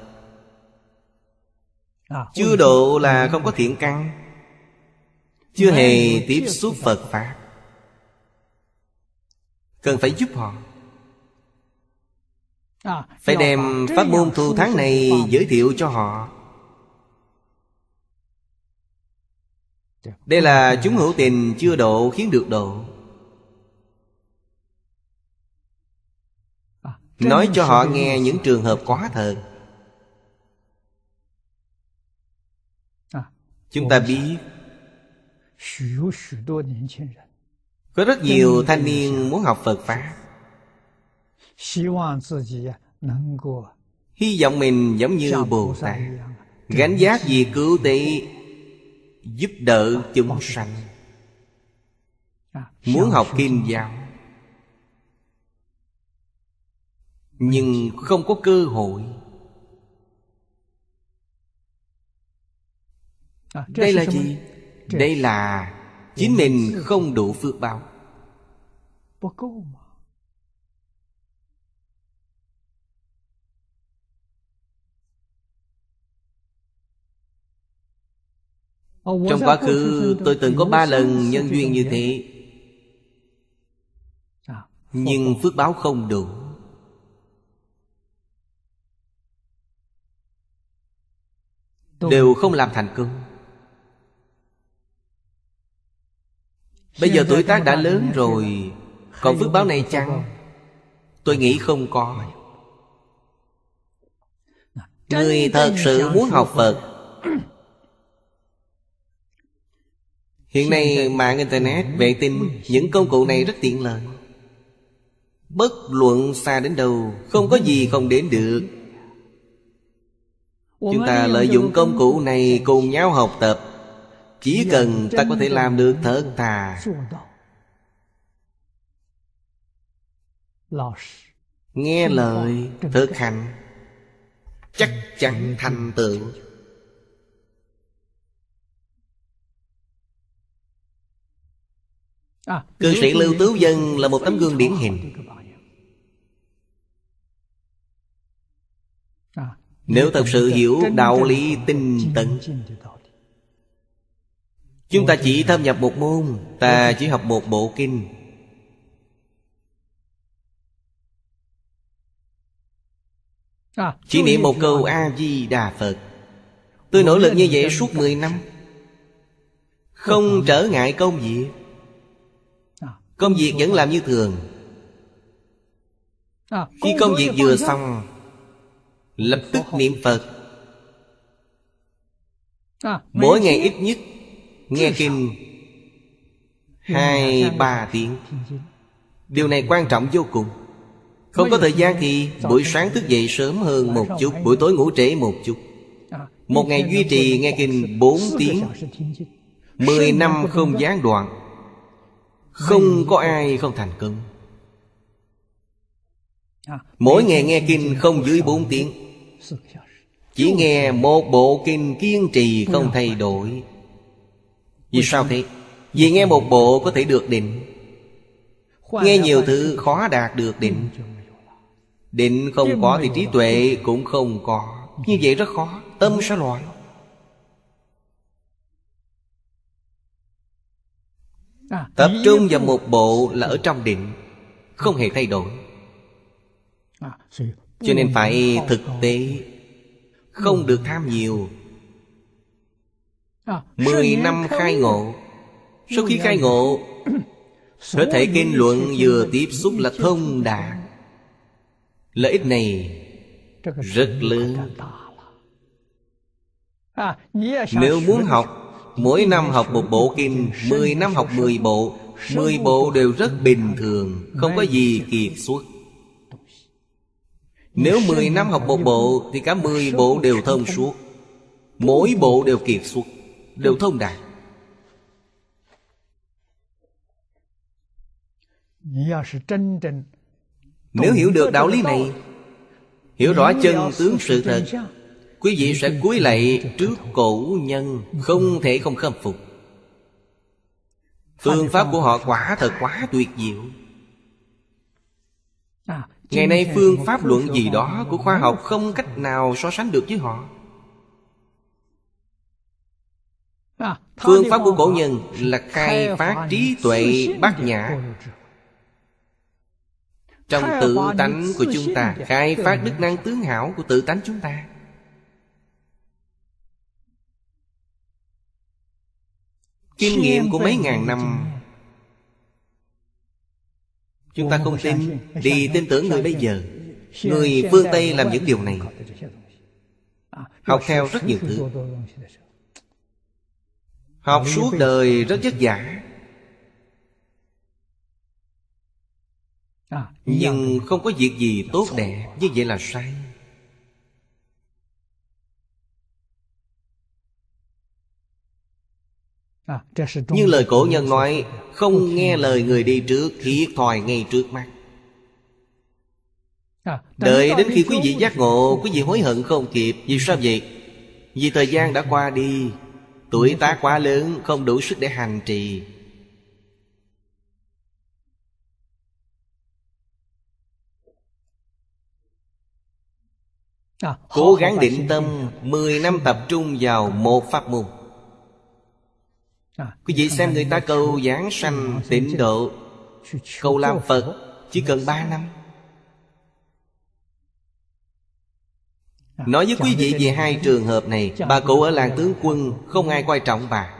Chưa độ là không có thiện căn, chưa hề tiếp xúc Phật Pháp. Cần phải giúp họ. Phải đem pháp môn thù thắng này giới thiệu cho họ. Đây là chúng hữu tình chưa độ khiến được độ. Nói cho họ nghe những trường hợp quá thật. Chúng ta biết có rất nhiều thanh niên muốn học Phật Pháp, hy vọng mình giống như Bồ Tát, gánh vác việc cứu tế, giúp đỡ chúng sanh. Muốn học kinh giáo, nhưng không có cơ hội. Đây là gì? Đây là chính mình không đủ phước báo. Trong quá khứ tôi từng có 3 lần nhân duyên như thế, nhưng phước báo không đủ. Đều không làm thành công. Bây giờ tuổi tác đã lớn rồi, còn phước báo này chăng? Tôi nghĩ không có. Người thật sự muốn học Phật. Hiện nay mạng Internet, vệ tinh, những công cụ này rất tiện lợi. Bất luận xa đến đâu, không có gì không đến được. Chúng ta lợi dụng công cụ này cùng nhau học tập. Chỉ cần ta có thể làm được thật thà, nghe lời, thực hành, chắc chắn thành tựu. Cư sĩ Lưu Tứ Dân là một tấm gương điển hình. Nếu thật sự hiểu đạo lý tinh tấn, chúng ta chỉ thâm nhập một môn, ta chỉ học một bộ kinh, chỉ niệm một câu A-di-đà Phật. Tôi nỗ lực như vậy suốt 10 năm, không trở ngại công việc. Công việc vẫn làm như thường. Khi công việc vừa xong, lập tức niệm Phật. Mỗi ngày ít nhất nghe kinh 2-3 tiếng. Điều này quan trọng vô cùng. Không có thời gian thì buổi sáng thức dậy sớm hơn một chút, buổi tối ngủ trễ một chút. Một ngày duy trì nghe kinh 4 tiếng, 10 năm không gián đoạn. Không có ai không thành công. Mỗi ngày nghe kinh không dưới 4 tiếng. Chỉ nghe một bộ kinh kiên trì không thay đổi. Vì sao thế? Vì nghe một bộ có thể được định. Nghe nhiều thứ khó đạt được định. Định không có thì trí tuệ cũng không có. Như vậy rất khó, tâm sẽ loạn. Tập trung vào một bộ là ở trong định, không hề thay đổi. Cho nên phải thực tế, không được tham nhiều. 10 năm khai ngộ. Sau khi khai ngộ, Hết thảy kinh luận vừa tiếp xúc là thông đạt. Lợi ích này rất lớn. Nếu muốn học, mỗi năm học một bộ kinh, 10 năm học 10 bộ, 10 bộ đều rất bình thường, không có gì kiệt xuất. Nếu 10 năm học một bộ thì cả 10 bộ đều thông suốt. Mỗi bộ đều kiệt xuất, đều thông đạt. Nếu hiểu được đạo lý này, hiểu rõ chân tướng sự thật, quý vị sẽ cúi lạy trước cổ nhân, không thể không khâm phục. Phương pháp của họ quả thật quá tuyệt diệu. Ngày nay phương pháp luận gì đó của khoa học không cách nào so sánh được với họ. Phương pháp của cổ nhân là khai phát trí tuệ bát nhã. Trong tự tánh của chúng ta, khai phát đức năng tướng hảo của tự tánh chúng ta. Kinh nghiệm của mấy ngàn năm, chúng ta không tin, đi tin tưởng người bây giờ. Người phương Tây làm những điều này, học theo rất nhiều thứ, học suốt đời rất vất vả, nhưng không có việc gì tốt đẹp. Như vậy là sai. Như lời cổ nhân nói, không nghe lời người đi trước, thiệt thòi ngay trước mắt. Đợi đến khi quý vị giác ngộ, quý vị hối hận không kịp. Vì sao vậy? Vì thời gian đã qua đi, tuổi tác quá lớn, không đủ sức để hành trì. Cố gắng định tâm, 10 năm tập trung vào một pháp môn. Quý vị xem người ta cầu giảng sanh tịnh độ, cầu làm Phật chỉ cần 3 năm. Nói với quý vị về hai trường hợp này. Bà cụ ở làng tướng quân, không ai coi trọng bà.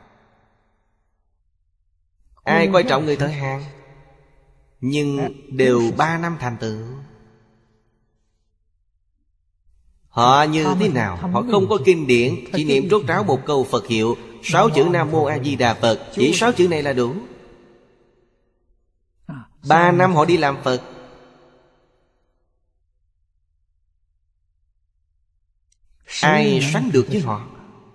Ai coi trọng người thợ hàn, nhưng đều 3 năm thành tựu. Họ như thế nào? Họ không có kinh điển, chỉ niệm rốt ráo một câu Phật hiệu, 6 chữ Nam Mô A Di Đà Phật. Chỉ 6 chữ này là đủ. 3 năm họ đi làm Phật. Ai sánh được với họ?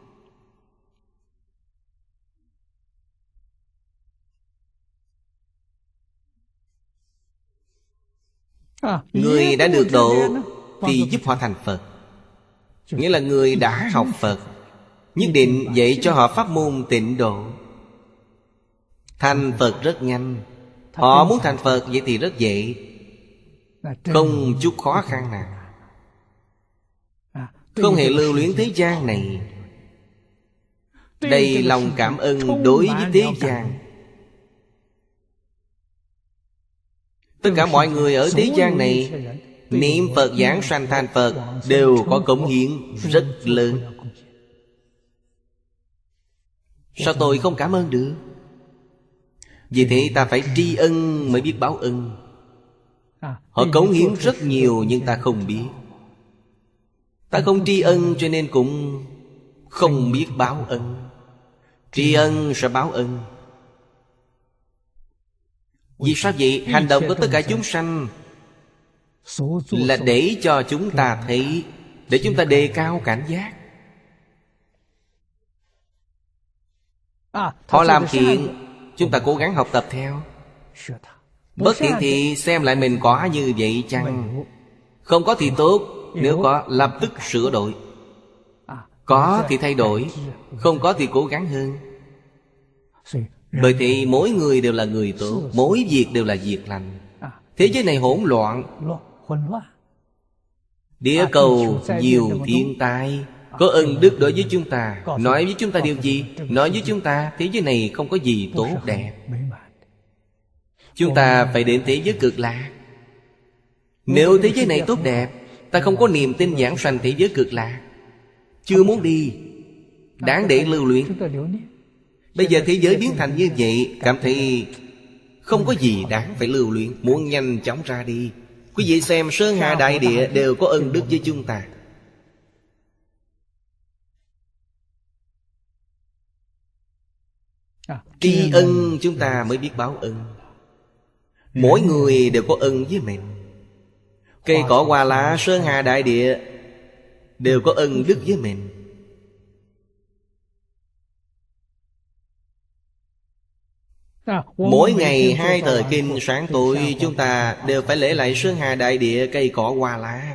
Người đã được độ thì giúp họ thành Phật. Nghĩa là người đã học Phật, nhất định dạy cho họ pháp môn tịnh độ. Thành Phật rất nhanh. Họ muốn thành Phật vậy thì rất dễ, không chút khó khăn nào. Không hề lưu luyến thế gian này, đầy lòng cảm ơn đối với thế gian. Tất cả mọi người ở thế gian này niệm Phật giảng sanh thành Phật đều có cống hiến rất lớn. Sao tôi không cảm ơn được? Vì thế ta phải tri ân mới biết báo ân. Họ cống hiến rất nhiều nhưng ta không biết. Ta không tri ân cho nên cũng không biết báo ân. Tri ân sẽ báo ân. Vì sao vậy? Hành động của tất cả chúng sanh là để cho chúng ta thấy, để chúng ta đề cao cảnh giác. Họ làm thiện, chúng ta cố gắng học tập theo. Bất thiện thì xem lại mình có như vậy chăng. Không có thì tốt, nếu có lập tức sửa đổi. Có thì thay đổi, không có thì cố gắng hơn. Bởi thì mỗi người đều là người tốt, mỗi việc đều là việc lành. Thế giới này hỗn loạn, địa cầu nhiều thiên tai. Có ân đức đối với chúng ta, nói với chúng ta điều gì? Nói với chúng ta thế giới này không có gì tốt đẹp. Chúng ta phải đến thế giới cực lạc. Nếu thế giới này tốt đẹp, ta không có niềm tin giảng sanh thế giới cực lạc, chưa muốn đi, đáng để lưu luyện. Bây giờ thế giới biến thành như vậy, cảm thấy Không có gì đáng phải lưu luyến, muốn nhanh chóng ra đi. Quý vị xem Sơn Hà Đại Địa đều có ân đức với chúng ta. Tri ân chúng ta mới biết báo ân. Mỗi người đều có ân với mình. Cây cỏ hoa lá Sơn Hà Đại Địa đều có ân đức với mình. Mỗi ngày 2 thời kinh sáng tối, chúng ta đều phải lễ lại Sơn Hà Đại Địa cây cỏ hoa lá.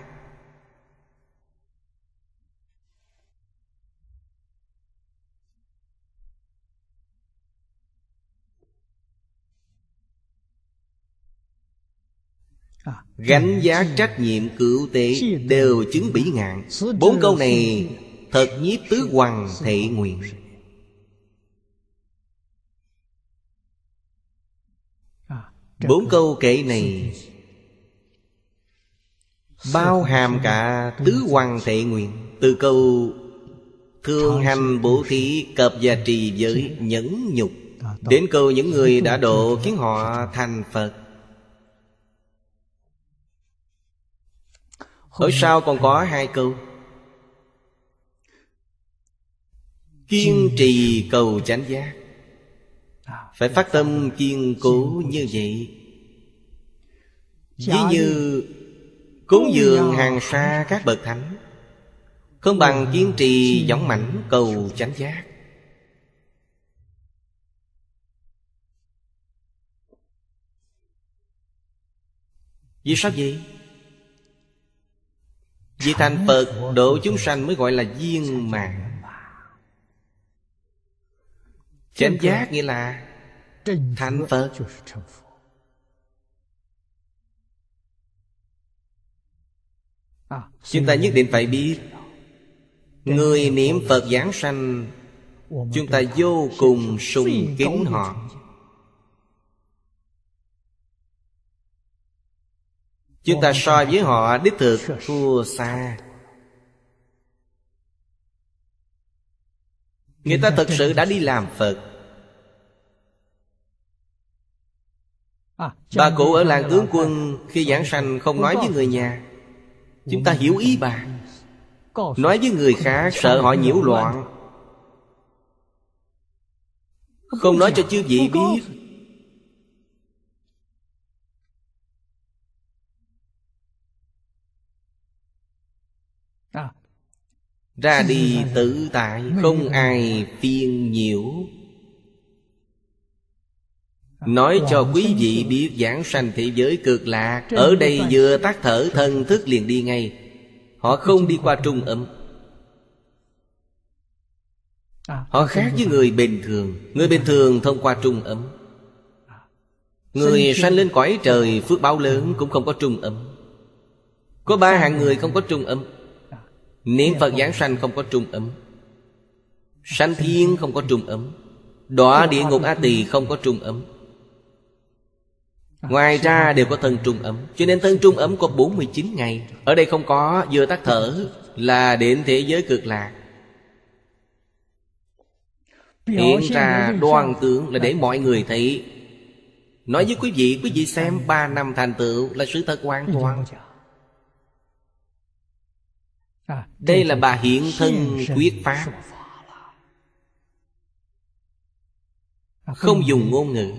Gánh vác trách nhiệm cửu tế, đều chứng bỉ ngạn. 4 câu này thật nhiếp tứ hoằng thệ nguyện. Bốn câu kệ này bao hàm cả tứ hoằng thệ nguyện. Từ câu thường hành bố thí cập và trì giới nhẫn nhục, đến câu những người đã độ khiến họ thành Phật. Ở sau còn có 2 câu: kiên trì cầu chánh giác. Phải phát tâm kiên cố như vậy. Ví như cúng dường hàng sa các bậc thánh, không bằng kiên trì dũng mãnh cầu chánh giác. Vì sao vậy? Vì thành Phật độ chúng sanh mới gọi là viên mãn. Chánh giác nghĩa là thành Phật. Chúng ta nhất định phải biết, người niệm Phật giảng sanh, chúng ta vô cùng sùng kính họ. Chúng ta so với họ đích thực thua xa. Người ta thật sự đã đi làm Phật. Bà cụ ở làng Tướng Quân khi giảng sanh không nói với người nhà. Chúng ta hiểu ý bà. Nói với người khác sợ họ nhiễu loạn, không nói cho chư vị biết. Ra đi tự tại, không ai phiền nhiễu. Nói cho quý vị biết giảng sanh thế giới cực lạc. Ở đây vừa tắt thở thần thức liền đi ngay. Họ không đi qua trung âm. Họ khác với người bình thường. Người bình thường thông qua trung âm. Người sanh lên cõi trời phước báo lớn cũng không có trung âm. Có 3 hạng người không có trung âm. Niệm Phật giảng sanh không có trung âm, sanh thiên không có trung âm, đọa địa ngục A Tỳ không có trung âm. Ngoài ra đều có thân trung âm. Cho nên thân trung âm có 49 ngày. Ở đây không có, vừa tắt thở là đến thế giới cực lạc. Hiện ra đoan tướng là để mọi người thấy. Nói với quý vị xem 3 năm thành tựu là sự thật hoàn toàn. Đây là bà hiện thân quyết pháp, không dùng ngôn ngữ.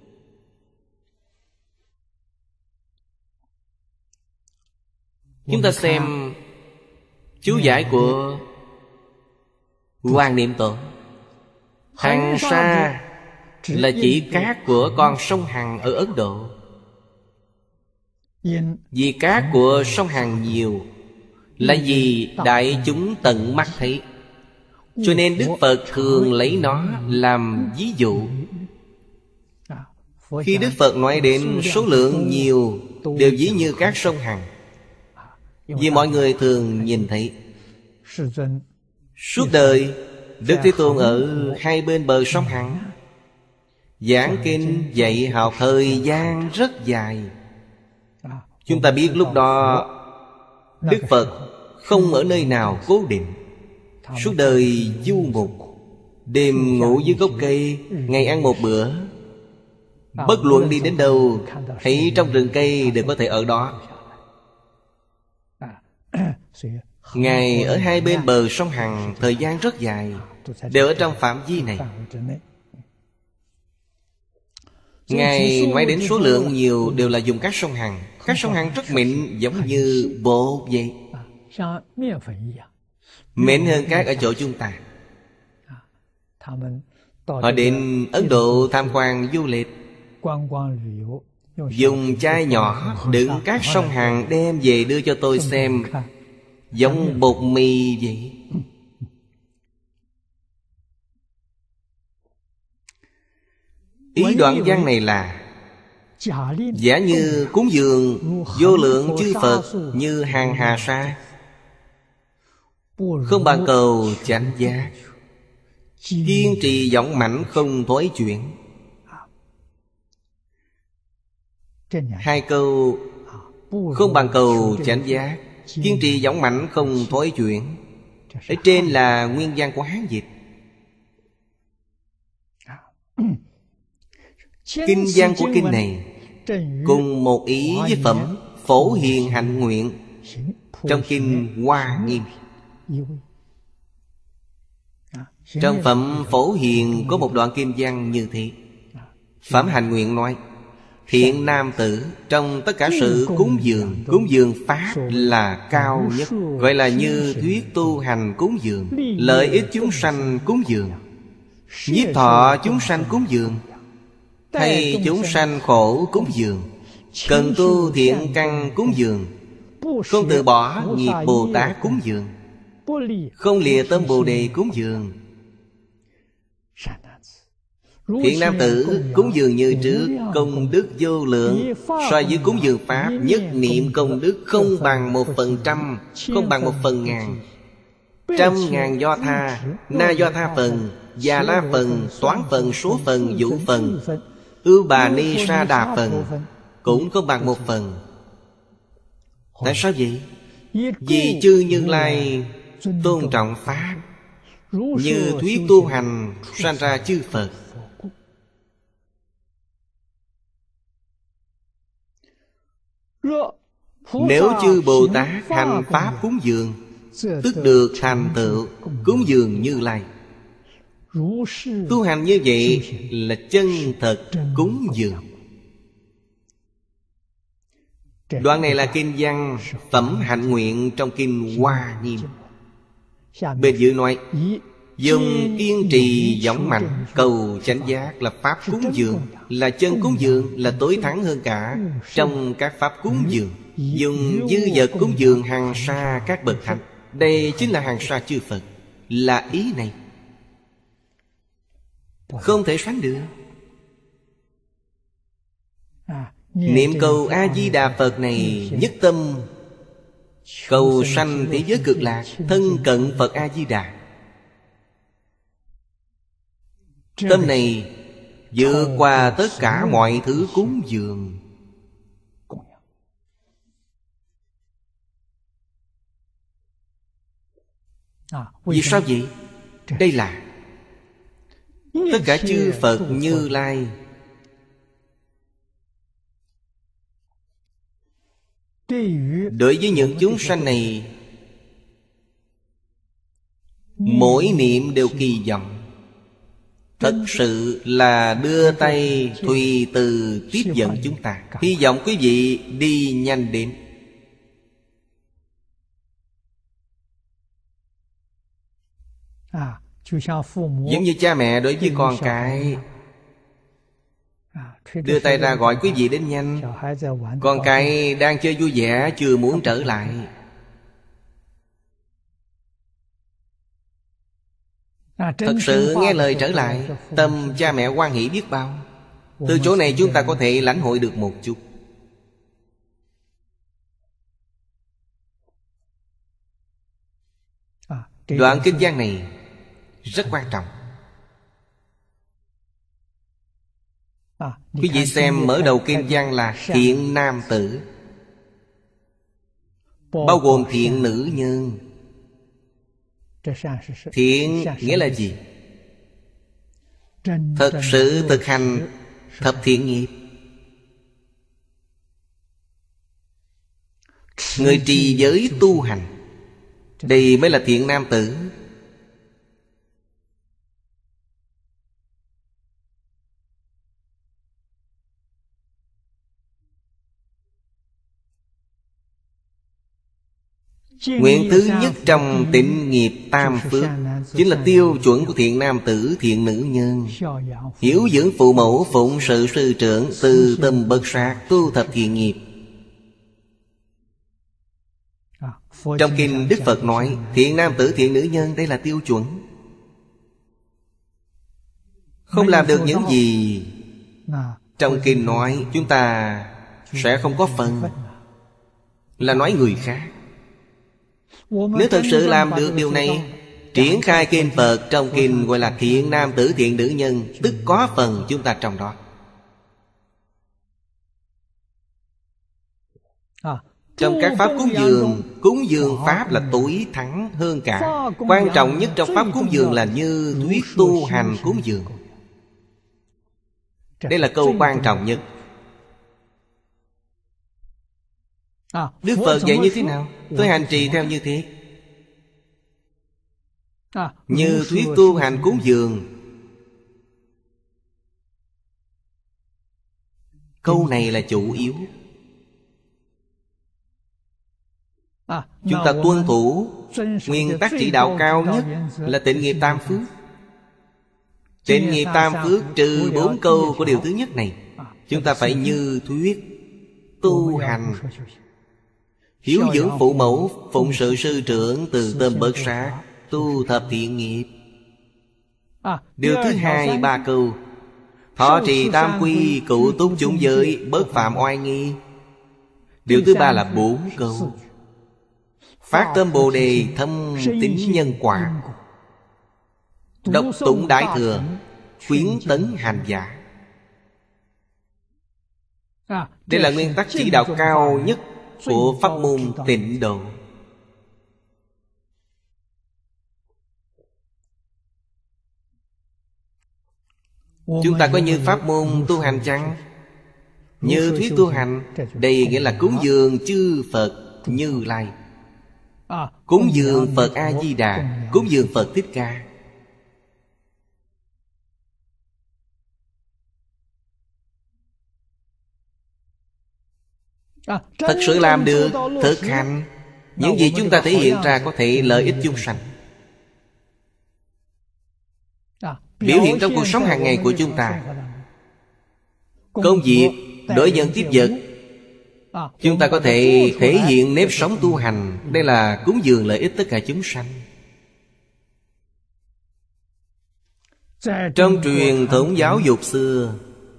Chúng ta xem chú giải của Quan Niệm Tổ. Hằng sa là chỉ cát của con sông Hằng ở Ấn Độ. Vì cát của sông Hằng nhiều là vì đại chúng tận mắt thấy, cho nên Đức Phật thường lấy nó làm ví dụ. Khi Đức Phật nói đến số lượng nhiều, đều ví như các sông Hằng, vì mọi người thường nhìn thấy. Suốt đời Đức Thế Tôn ở 2 bên bờ sông Hằng, giảng kinh dạy học thời gian rất dài. Chúng ta biết lúc đó Đức Phật không ở nơi nào cố định, suốt đời du mục. Đêm ngủ dưới gốc cây, ngày ăn một bữa. Bất luận đi đến đâu, thấy trong rừng cây đều có thể ở đó. Ngài ở hai bên bờ sông Hằng thời gian rất dài, đều ở trong phạm vi này. Ngài nói đến số lượng nhiều đều là dùng các sông Hằng. Các sông Hằng rất mịn, giống như bột vậy, mịn hơn các ở chỗ chúng ta. Họ đến Ấn Độ tham quan du lịch, dùng chai nhỏ đựng các sông Hằng đem về đưa cho tôi xem, giống bột mì vậy. Ý đoạn văn này là giả như cúng dường vô lượng chư Phật như hàng hà sa, không bằng cầu chánh giác, kiên trì dõng mãnh không thối chuyển. Hai câu không bằng cầu chánh giác, kiên trì dõng mãnh không thối chuyển, ở trên là nguyên văn của Hán dịch. Kinh văn của kinh này cùng một ý với phẩm Phổ Hiền Hạnh Nguyện trong kinh Hoa Nghiêm. Trong phẩm Phổ Hiền có một đoạn kinh văn như thế. Phẩm Hạnh Nguyện nói: thiện nam tử trong tất cả sự cúng dường pháp là cao nhất, gọi là như thuyết tu hành cúng dường, lợi ích chúng sanh cúng dường, nhiếp thọ chúng sanh cúng dường, thay chúng sanh khổ cúng dường, cần tu thiện căn cúng dường, không từ bỏ nghiệp Bồ Tát cúng dường, không lìa tâm Bồ Đề cúng dường. Thiện nam tử cúng dường như trước, công đức vô lượng. So với cúng dường pháp, nhất niệm công đức không bằng 1%, không bằng 1/1000. 100.000 do tha, na do tha phần, già la phần, toán phần, số phần, vũ phần, ưu bà ni sa đà phần cũng không bằng 1/1000. Tại sao vậy? Vì chư Như Lai tôn trọng pháp, như thuyết tu hành sanh ra chư Phật. Nếu chư Bồ Tát hành pháp cúng dường, tức được thành tựu cúng dường Như Lai. Tu hành như vậy là chân thật cúng dường. Đoạn này là kinh văn Phẩm Hạnh Nguyện trong kinh Hoa Nghiêm. Bên dưới nói: dùng kiên trì dõng mạnh cầu chánh giác là pháp cúng dường, là chân cúng dường, là tối thắng hơn cả trong các pháp cúng dường. Dùng dư vật cúng dường hàng sa các bậc thánh, đây chính là hàng sa chư Phật, là ý này, không thể sánh được. Niệm cầu A-di-đà Phật này nhất tâm cầu sanh thế giới cực lạc, thân cận Phật A-di-đà. Tâm này vượt qua tất cả mọi thứ cúng dường. Vì sao vậy? Đây là tất cả chư Phật Như Lai đối với những chúng sanh này, mỗi niệm đều kỳ vọng, thật sự là đưa tay tùy từ tiếp dẫn chúng ta. Hy vọng quý vị đi nhanh đến. Giống như cha mẹ đối với con cái, đưa tay ra gọi quý vị đến nhanh. Con cái đang chơi vui vẻ, chưa muốn trở lại. Thật sự nghe lời trở lại, tâm cha mẹ hoan hỷ biết bao. Từ chỗ này chúng ta có thể lãnh hội được một chút. Đoạn kinh văn này rất quan trọng. Quý vị xem mở đầu kinh văn là thiện nam tử, bao gồm thiện nữ nhân. Thiện nghĩa là gì? Thật sự thực hành thập thiện nghiệp. Người trì giới tu hành, đây mới là thiện nam tử. Nguyện thứ nhất trong tịnh nghiệp tam phước chính là tiêu chuẩn của thiện nam tử, thiện nữ nhân. Hiếu dưỡng phụ mẫu, phụng sự sư trưởng, từ tâm bất sát, tu thập thiện nghiệp. Trong kinh Đức Phật nói thiện nam tử, thiện nữ nhân, đây là tiêu chuẩn. Không làm được những gì trong kinh nói, chúng ta sẽ không có phần, là nói người khác. Nếu thật sự làm được điều này, triển khai kinh Phật trong kinh gọi là thiện nam tử, thiện nữ nhân, tức có phần chúng ta trong đó. Trong các pháp cúng dường pháp là tối thắng hơn cả. Quan trọng nhất trong pháp cúng dường là như thuyết tu hành cúng dường. Đây là câu quan trọng nhất. Đức Phật dạy như thế nào? Tôi hành trì theo như thế. Như thuyết tu hành cúng dường. Câu này là chủ yếu. Chúng ta tuân thủ nguyên tắc chỉ đạo cao nhất là tịnh nghiệp tam phước. Tịnh nghiệp tam phước trừ 4 câu của điều thứ nhất này, chúng ta phải như thuyết tu hành. Hiếu dưỡng phụ mẫu, phụng sự sư trưởng, từ tâm bớt sát, tu thập thiện nghiệp. Điều thứ hai 3 câu: thọ trì tam quy, cụ túc chúng giới, bớt phạm oai nghi. Điều thứ ba là 4 câu: phát tâm Bồ Đề, thâm tín nhân quả, đọc tụng Đại Thừa, khuyến tấn hành giả. Đây là nguyên tắc chỉ đạo cao nhất của pháp môn Tịnh Độ. Chúng ta có như pháp môn tu hành chăng? Như thuyết tu hành, đây nghĩa là cúng dường chư Phật Như Lai, cúng dường Phật A-di-đà, cúng dường Phật Thích Ca. Thật sự làm được, thực hành, những gì chúng ta thể hiện ra có thể lợi ích chúng sanh. Biểu hiện trong cuộc sống hàng ngày của chúng ta, công việc, đối nhân tiếp vật, chúng ta có thể thể hiện nếp sống tu hành. Đây là cúng dường lợi ích tất cả chúng sanh. Trong truyền thống giáo dục xưa,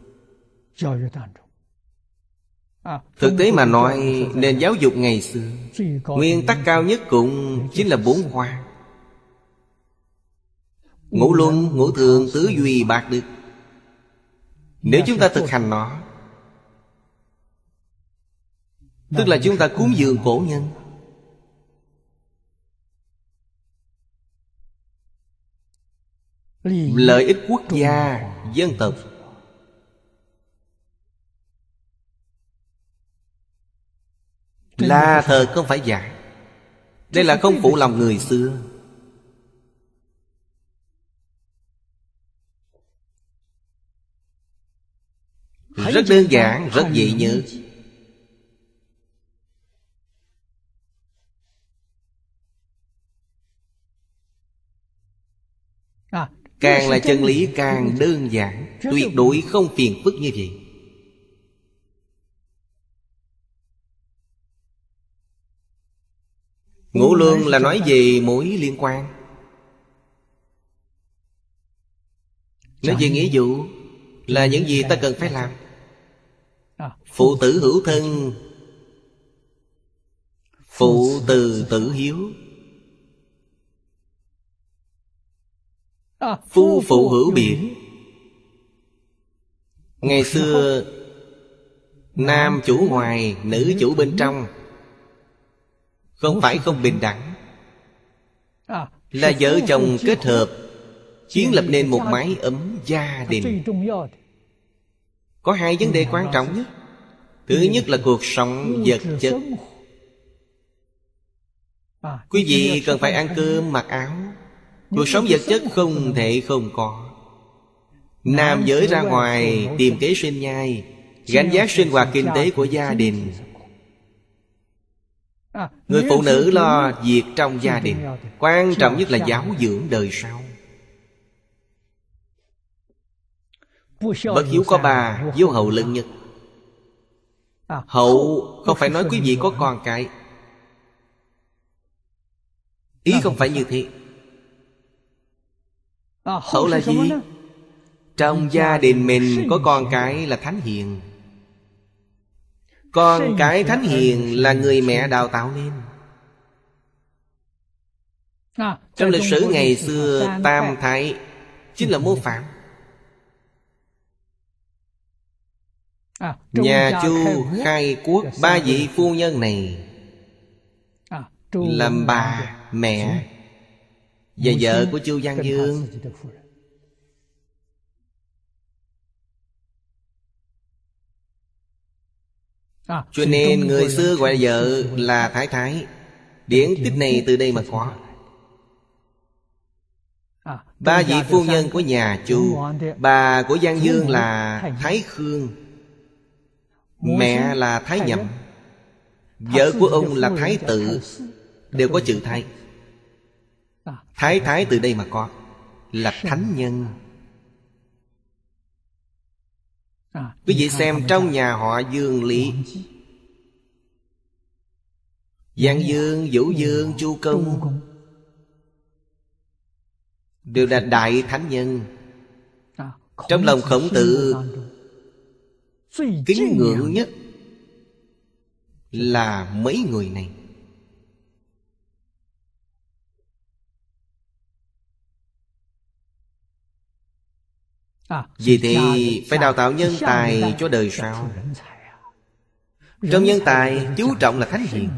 thực tế mà nói, nền giáo dục ngày xưa, nguyên tắc cao nhất cũng chính là 4 khoa: ngũ luân, ngũ thường, tứ duy, bát đức. Nếu chúng ta thực hành nó, tức là chúng ta cúng dường cổ nhân. Lợi ích quốc gia, dân tộc. Là thật không phải giả. Đây là không phụ lòng người xưa. Rất đơn giản, rất dễ nhớ. Càng là chân lý càng đơn giản, tuyệt đối không phiền phức như vậy. Ngũ luân là nói về mối liên quan, nói về nghĩa vụ, là những gì ta cần phải làm. Phụ tử hữu thân, phụ từ tử hiếu, phu phụ hữu biệt. Ngày xưa nam chủ ngoài, nữ chủ bên trong, không phải không bình đẳng, là vợ chồng kết hợp, kiến lập nên một mái ấm gia đình. Có hai vấn đề quan trọng nhất. Thứ nhất là cuộc sống vật chất. Quý vị cần phải ăn cơm mặc áo. Cuộc sống vật chất không thể không có. Nam giới ra ngoài tìm kế sinh nhai, gánh vác sinh hoạt kinh tế của gia đình. Người phụ nữ lo việc trong gia đình. Quan trọng nhất là giáo dưỡng đời sau. Bất hiếu có ba, vô hậu lận nhất. Hậu không phải nói quý vị có con cái. Ý không phải như thế. Hậu là gì? Trong gia đình mình có con cái là thánh hiền. Con cái thánh hiền là người mẹ đào tạo nên. Trong lịch sử ngày xưa, Tam Thái chính là mô phạm. Nhà Chu khai quốc, ba vị phu nhân này làm bà, mẹ và vợ của Chu Văn Dương. Cho nên người xưa gọi vợ là Thái Thái. Điển tích này từ đây mà có. Ba vị phu nhân của nhà Chu, bà của Văn Dương là Thái Khương, mẹ là Thái Nhậm, vợ của ông là Thái Tự, đều có chữ Thái. Thái Thái từ đây mà có, là thánh nhân. Quý vị xem trong nhà họ Dương Lý, Văn Dương, Vũ Dương, Chu Công đều là đại thánh nhân. Trong lòng Khổng Tử, kính ngưỡng nhất là mấy người này. Vì thì phải đào tạo nhân tài cho đời sau. Trong nhân tài chú trọng là thánh hiền.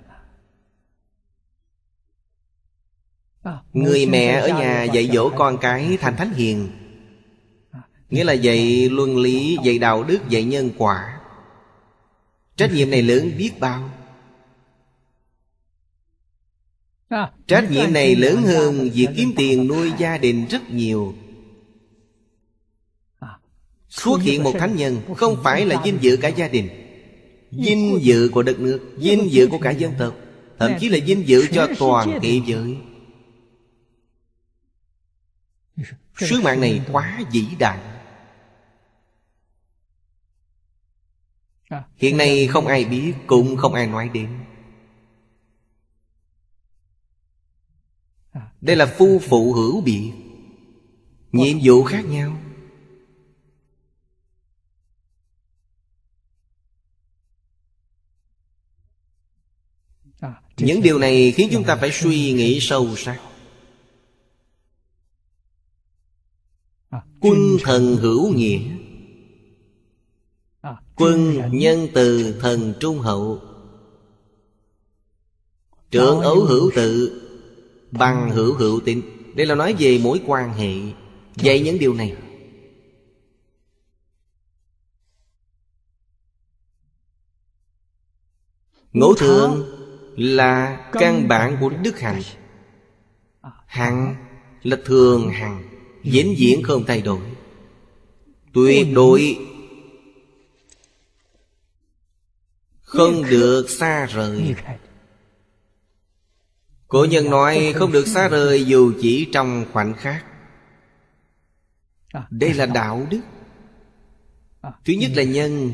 Người mẹ ở nhà dạy dỗ con cái thành thánh hiền, nghĩa là dạy luân lý, dạy đạo đức, dạy nhân quả. Trách nhiệm này lớn biết bao. Trách nhiệm này lớn hơn việc kiếm tiền nuôi gia đình rất nhiều. Xuất hiện một thánh nhân không phải là vinh dự cả gia đình, vinh dự của đất nước, vinh dự của cả dân tộc, thậm chí là vinh dự cho toàn thế giới. Sứ mạng này quá vĩ đại. Hiện nay không ai biết, cũng không ai nói đến. Đây là phu phụ hữu biệt, nhiệm vụ khác nhau. Những điều này khiến chúng ta phải suy nghĩ sâu sắc. Quân thần hữu nghĩa, quân nhân từ, thần trung hậu, trưởng ấu hữu tự, bằng hữu hữu tín. Đây là nói về mối quan hệ. Dạy những điều này. Ngũ thường là căn bản của đức hạnh. Hạnh là thường hằng, vĩnh viễn không thay đổi, tuyệt đối không được xa rời. Cổ nhân nói không được xa rời dù chỉ trong khoảnh khắc. Đây là đạo đức. Thứ nhất là nhân,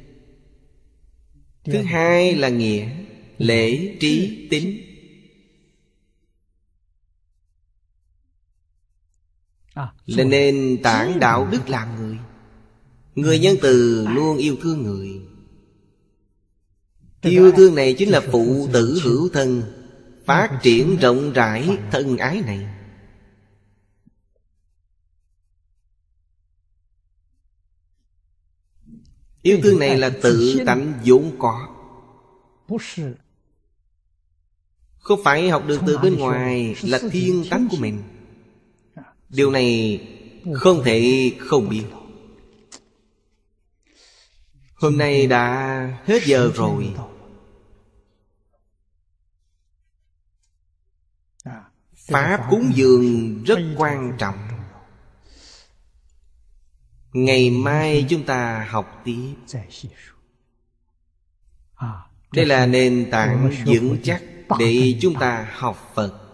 thứ hai là nghĩa, lễ, trí, tín. Là nền tảng đạo đức làm người. Người nhân từ luôn yêu thương người. Yêu thương này chính là phụ tử hữu thân, phát triển rộng rãi thân ái này. Yêu thương này là tự tánh vốn có, không phải học được từ bên ngoài, là thiên tánh của mình. Điều này không thể không biết. Hôm nay đã hết giờ rồi. Pháp cúng dường rất quan trọng. Ngày mai chúng ta học tiếp. Đây là nền tảng vững chắc để chúng ta học Phật.